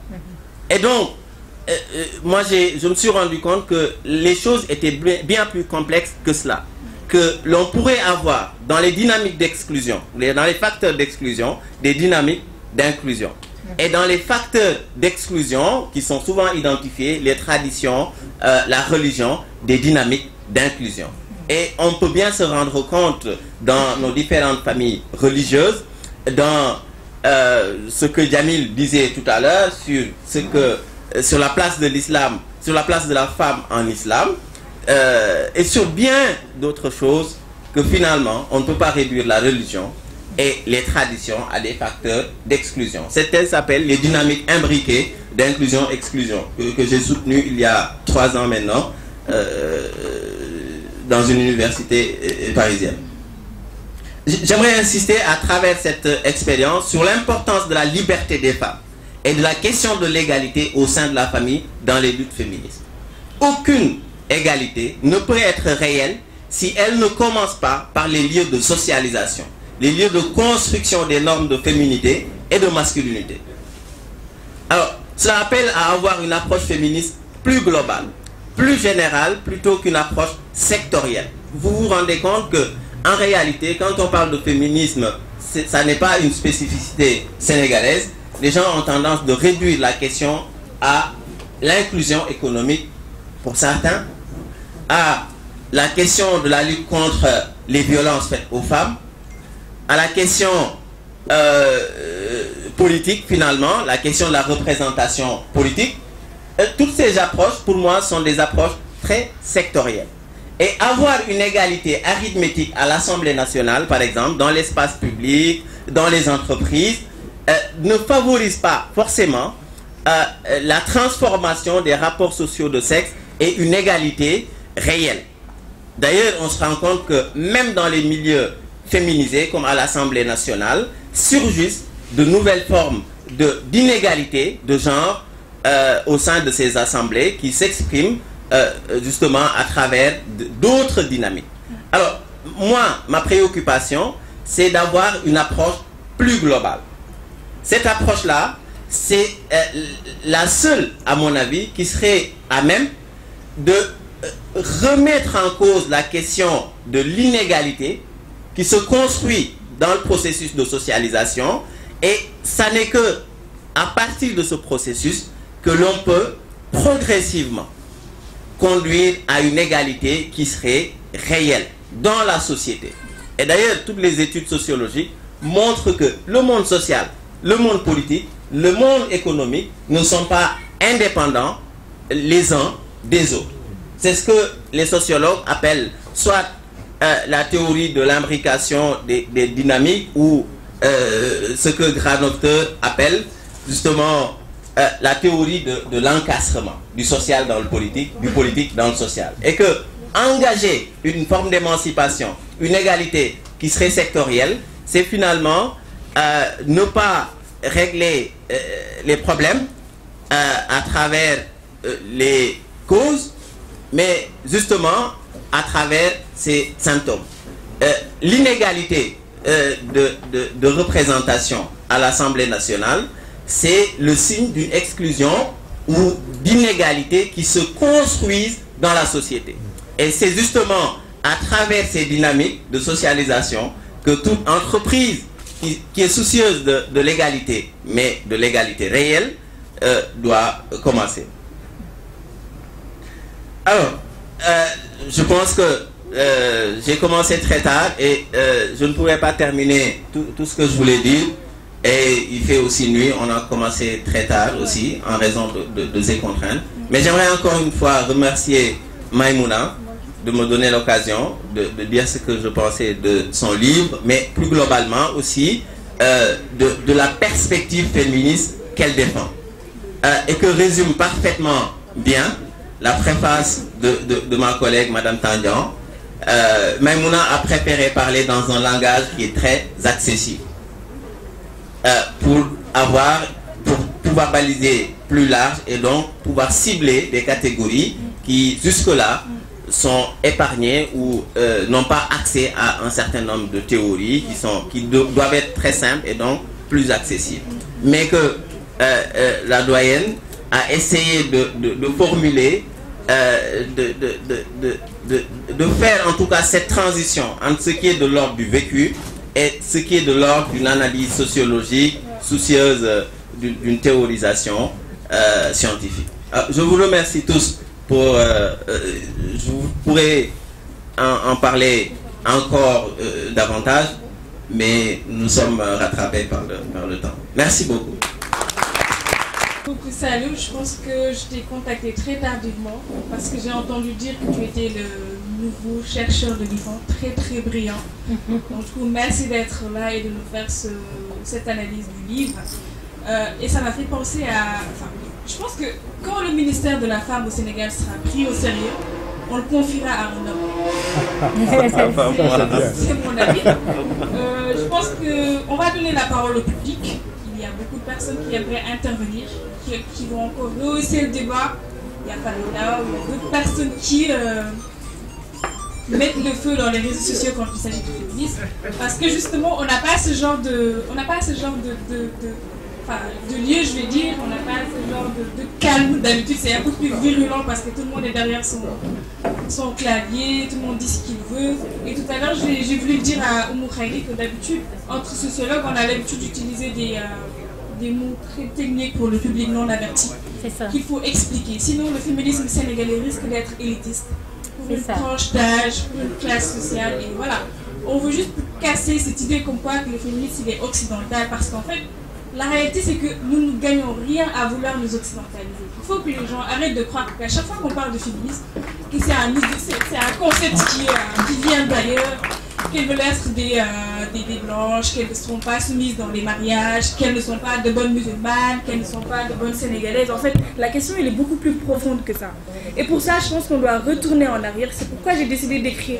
Et donc, euh, euh, moi je me suis rendu compte que les choses étaient bien plus complexes que cela. Que l'on pourrait avoir dans les dynamiques d'exclusion, dans les facteurs d'exclusion, des dynamiques d'inclusion. Et dans les facteurs d'exclusion, qui sont souvent identifiés, les traditions, euh, la religion, des dynamiques d'inclusion. Et on peut bien se rendre compte dans nos différentes familles religieuses, dans euh, ce que Jamil disait tout à l'heure, sur, ce que, euh, sur la place de l'islam, sur la place de la femme en islam, euh, et sur bien d'autres choses que finalement, on ne peut pas réduire la religion et les traditions à des facteurs d'exclusion. Cette thèse s'appelle les dynamiques imbriquées d'inclusion-exclusion, que, que j'ai soutenu il y a trois ans maintenant euh, dans une université euh, parisienne. J'aimerais insister à travers cette expérience sur l'importance de la liberté des femmes et de la question de l'égalité au sein de la famille dans les luttes féministes. Aucune égalité ne peut être réelle si elle ne commence pas par les lieux de socialisation. les lieux de construction des normes de féminité et de masculinité. Alors, cela appelle à avoir une approche féministe plus globale, plus générale, plutôt qu'une approche sectorielle. Vous vous rendez compte que, en réalité, quand on parle de féminisme, ça n'est pas une spécificité sénégalaise. Les gens ont tendance de réduire la question à l'inclusion économique pour certains, à la question de la lutte contre les violences faites aux femmes, à la question euh, politique finalement, la question de la représentation politique. Euh, toutes ces approches, pour moi, sont des approches très sectorielles. Et avoir une égalité arithmétique à l'Assemblée nationale, par exemple, dans l'espace public, dans les entreprises, euh, ne favorise pas forcément euh, la transformation des rapports sociaux de sexe et une égalité réelle. D'ailleurs, on se rend compte que même dans les milieux féminisés, comme à l'Assemblée nationale, surgissent de nouvelles formes d'inégalité de, de genre euh, au sein de ces assemblées qui s'expriment Euh, justement à travers d'autres dynamiques. Alors, moi, ma préoccupation, c'est d'avoir une approche plus globale. Cette approche-là, c'est euh, la seule, à mon avis, qui serait à même de euh, remettre en cause la question de l'inégalité qui se construit dans le processus de socialisation, et ça n'est que à partir de ce processus que l'on peut progressivement conduire à une égalité qui serait réelle dans la société. Et d'ailleurs, toutes les études sociologiques montrent que le monde social, le monde politique, le monde économique ne sont pas indépendants les uns des autres. C'est ce que les sociologues appellent soit euh, la théorie de l'imbrication des, des dynamiques ou euh, ce que Granotter appelle justement Euh, la théorie de, de l'encastrement du social dans le politique, du politique dans le social. Et que engager une forme d'émancipation, une égalité qui serait sectorielle, c'est finalement euh, ne pas régler euh, les problèmes euh, à travers euh, les causes, mais justement à travers ces symptômes. Euh, L'inégalité euh, de, de, de représentation à l'Assemblée nationale, c'est le signe d'une exclusion ou d'inégalité qui se construisent dans la société. Et c'est justement à travers ces dynamiques de socialisation que toute entreprise qui, qui est soucieuse de, de l'égalité, mais de l'égalité réelle, euh, doit commencer. Alors, euh, je pense que euh, j'ai commencé très tard et euh, je ne pourrais pas terminer tout, tout ce que je voulais dire. Et il fait aussi nuit, on a commencé très tard aussi, en raison de, de, de ces contraintes. Mais j'aimerais encore une fois remercier Maïmouna de me donner l'occasion de, de dire ce que je pensais de son livre, mais plus globalement aussi euh, de, de la perspective féministe qu'elle défend. Euh, et que résume parfaitement bien la préface de, de, de ma collègue Madame Tandian. Euh, Maïmouna a préféré parler dans un langage qui est très accessible. Euh, pour avoir, pour pouvoir baliser plus large et donc pouvoir cibler des catégories qui jusque-là sont épargnées ou euh, n'ont pas accès à un certain nombre de théories qui, sont, qui do doivent être très simples et donc plus accessibles. Mais que euh, euh, la doyenne a essayé de, de, de formuler, euh, de, de, de, de, de, de faire en tout cas cette transition entre ce qui est de l'ordre du vécu et ce qui est de l'ordre d'une analyse sociologique soucieuse euh, d'une théorisation euh, scientifique. Alors, je vous remercie tous pour... Euh, euh, je pourrais en, en parler encore euh, davantage, mais nous sommes rattrapés par le, par le temps. Merci beaucoup. Beaucoup salut, je pense que je t'ai contacté très tardivement parce que j'ai entendu dire que tu étais le nouveau chercheur de l'IFAN, très très brillant. Donc du coup, merci d'être là et de nous faire ce, cette analyse du livre. Euh, et ça m'a fait penser à... Enfin, je pense que quand le ministère de la Femme au Sénégal sera pris au sérieux, on le confiera à un homme. C'est mon avis. Euh, je pense qu'on va donner la parole au public. Il y a beaucoup de personnes qui aimeraient intervenir, qui, qui vont encore rehausser le débat. Il y a Farida, il y a d'autres personnes qui, euh, mettre le feu dans les réseaux sociaux quand il s'agit de féminisme, parce que justement on n'a pas ce genre de, on n'a pas ce genre de, de, de, enfin, de lieu, je vais dire, on n'a pas ce genre de, de calme. D'habitude c'est un peu plus virulent parce que tout le monde est derrière son, son clavier, tout le monde dit ce qu'il veut. Et tout à l'heure j'ai voulu dire à Oumou Khairi que d'habitude entre sociologues on a l'habitude d'utiliser des euh, des mots très techniques pour le public non averti, qu'il faut expliquer. Sinon, le féminisme sénégalais risque d'être élitiste, pour une tranche d'âge, pour une classe sociale, et voilà. On veut juste casser cette idée comme quoi que le féminisme il est occidental, parce qu'en fait, la réalité c'est que nous ne gagnons rien à vouloir nous occidentaliser. Il faut que les gens arrêtent de croire qu'à chaque fois qu'on parle de féminisme, que c'est un, un concept qui, euh, qui vient d'ailleurs, qu'elles veulent être des, euh, des, des blanches, qu'elles ne sont pas soumises dans les mariages, qu'elles ne sont pas de bonnes musulmanes, qu'elles ne sont pas de bonnes sénégalaises. En fait, la question elle est beaucoup plus profonde que ça. Et pour ça, je pense qu'on doit retourner en arrière. C'est pourquoi j'ai décidé d'écrire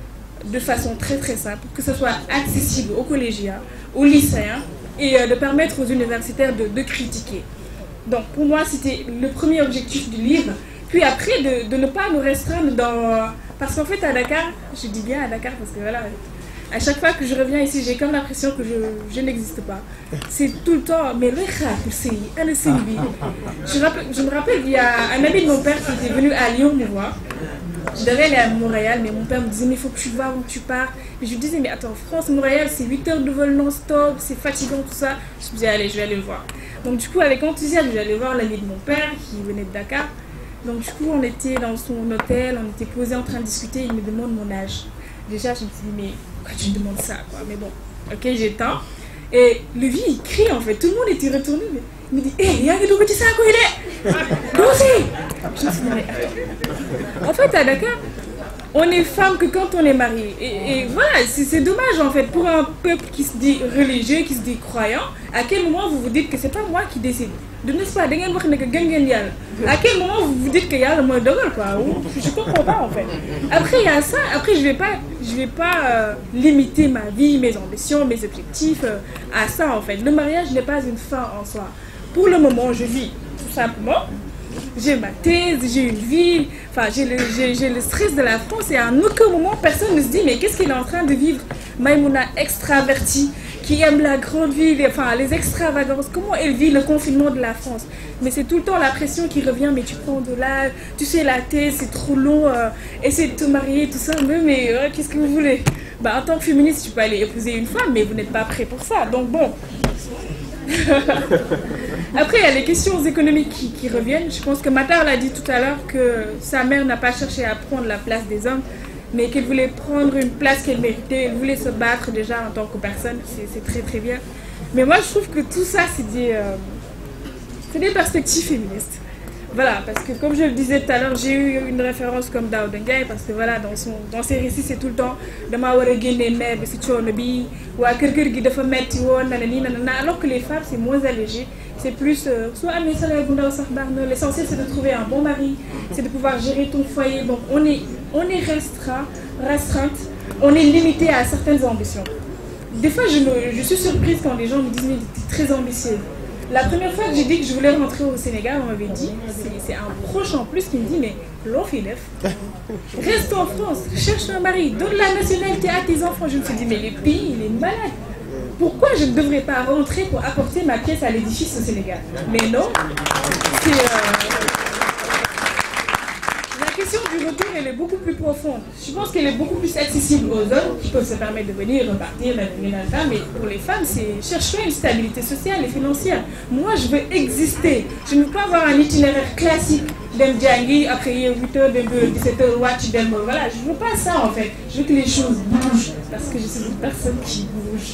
de façon très très simple, pour que ce soit accessible aux collégiens, aux lycéens, et euh, de permettre aux universitaires de, de critiquer. Donc pour moi, c'était le premier objectif du livre. Puis après, de, de ne pas nous restreindre dans... Parce qu'en fait, à Dakar, je dis bien à Dakar parce que voilà, à chaque fois que je reviens ici, j'ai comme l'impression que je, je n'existe pas. C'est tout le temps, mais le c'est un C I B. Je, je me rappelle, il y a un ami de mon père qui était venu à Lyon me voir. Je devais aller à Montréal, mais mon père me disait, mais il faut que tu vas où tu pars. Et je lui disais, mais attends, France, Montréal, c'est huit heures de vol non-stop, c'est fatigant, tout ça. Je me disais, allez, je vais aller le voir. Donc du coup, avec enthousiasme, j'allais voir l'ami de mon père qui venait de Dakar. Donc du coup, on était dans son hôtel, on était posés en train de discuter, il me demande mon âge. Déjà, je me suis dit, mais pourquoi tu me demandes ça quoi? Mais bon, ok, j'éteins. Et le vie, il crie en fait, tout le monde était retourné, mais il me dit, hé, il y a un petit sac où il est. Dansez. Je me suis dit, mais attends. En fait, à Dakar, on est femme que quand on est marié. Et, et voilà, c'est dommage en fait, pour un peuple qui se dit religieux, qui se dit croyant, à quel moment vous vous dites que c'est pas moi qui décide? De n'est-ce pas, à quel moment vous vous dites qu'il y a le mot de gueule quoi? Je comprends pas en fait. Après il y a ça, après je vais pas, je vais pas euh, limiter ma vie, mes ambitions, mes objectifs euh, à ça en fait. Le mariage n'est pas une fin en soi. Pour le moment je vis tout simplement. J'ai ma thèse, j'ai une vie, enfin j'ai le, le stress de la France et à aucun moment personne ne se dit mais qu'est-ce qu'il est en train de vivre Maïmouna extravertie qui aime la grande ville, enfin les extravagances, comment elle vit le confinement de la France. Mais c'est tout le temps la pression qui revient, mais tu prends de l'âge, tu sais la thèse c'est trop long, euh, essaie de te marier, tout ça, mais, mais euh, qu'est-ce que vous voulez? Bah, en tant que féministe tu peux aller épouser une femme, mais vous n'êtes pas prêt pour ça, donc bon. Après, il y a les questions économiques qui, qui reviennent. Je pense que Matar l'a dit tout à l'heure que sa mère n'a pas cherché à prendre la place des hommes, mais qu'elle voulait prendre une place qu'elle méritait. Elle voulait se battre déjà en tant que personne. C'est très très bien. Mais moi, je trouve que tout ça, c'est des, euh, des perspectives féministes. Voilà, parce que comme je le disais tout à l'heure, j'ai eu une référence comme Daouda Ndiaye, parce que voilà, dans, son, dans ses récits, c'est tout le temps « dama wara génne mère bi ci coono bi waa kër kër gi dafa metti woon nanani nanana », alors que les femmes, c'est moins allégé. C'est plus, euh, soit amee salaire bu ndaw sax baax na, l'essentiel c'est de trouver un bon mari, c'est de pouvoir gérer ton foyer. Donc on est, on est restreint, restreinte, on est limité à certaines ambitions. Des fois, je, me, je suis surprise quand les gens me disent « mais tu es très ambitieuse ». La première fois que j'ai dit que je voulais rentrer au Sénégal, on m'avait dit, c'est un proche en plus qui me dit, mais l'Ofilef, reste en France, cherche un mari, donne la nationalité à tes enfants. Je me suis dit, mais le pays, il est malade. Pourquoi je ne devrais pas rentrer pour apporter ma pièce à l'édifice au Sénégal? Mais non, c'est... Euh... La question du retour, elle est beaucoup plus profonde. Je pense qu'elle est beaucoup plus accessible aux hommes qui peuvent se permettre de venir, repartir, mais pour les femmes, c'est chercher une stabilité sociale et financière. Moi, je veux exister. Je ne veux pas avoir un itinéraire classique d'un djangi, après huit heures, dix-sept heures, watch, d'un voilà. Je ne veux pas ça en fait. Je veux que les choses bougent parce que je suis une personne qui bouge.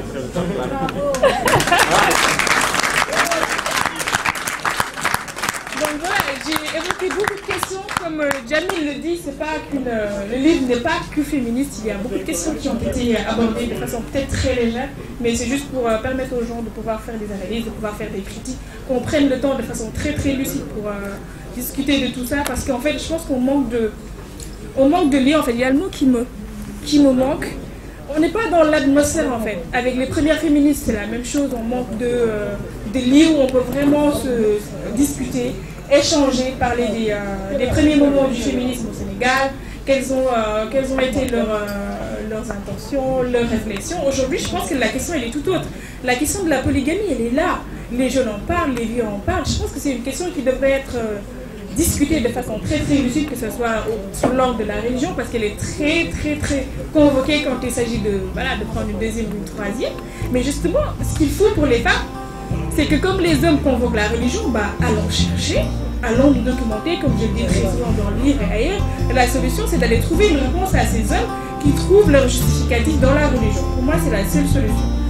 Donc voilà, j'ai évoqué beaucoup de questions. Comme euh, Jamil le dit, c'est pas qu'une, euh, le livre n'est pas que féministe. Il y a beaucoup de questions qui ont été abordées de façon peut-être très légère, mais c'est juste pour euh, permettre aux gens de pouvoir faire des analyses, de pouvoir faire des critiques, qu'on prenne le temps de façon très très lucide pour euh, discuter de tout ça. Parce qu'en fait, je pense qu'on manque de, on manque de lire. En fait, il y a le mot qui me, qui me manque. On n'est pas dans l'atmosphère en fait. Avec les premières féministes, c'est la même chose. On manque de, euh, de livres où on peut vraiment se, se discuter, échanger, parler des, euh, des premiers moments du féminisme au Sénégal, quelles ont, euh, quelles ont été leurs, euh, leurs intentions, leurs réflexions. Aujourd'hui, je pense que la question, elle est tout autre. La question de la polygamie, elle est là. Les jeunes en parlent, les vieux en parlent. Je pense que c'est une question qui devrait être euh, discutée de façon très très lucide, que ce soit au, sur l'angle de la religion, parce qu'elle est très très très convoquée quand il s'agit de, voilà, de prendre une deuxième ou une troisième. Mais justement, ce qu'il faut pour les femmes, c'est que comme les hommes convoquent la religion, bah, allons chercher, allons nous documenter, comme je le dis très souvent dans le livre et ailleurs. La solution, c'est d'aller trouver une réponse à ces hommes qui trouvent leur justificatif dans la religion. Pour moi, c'est la seule solution.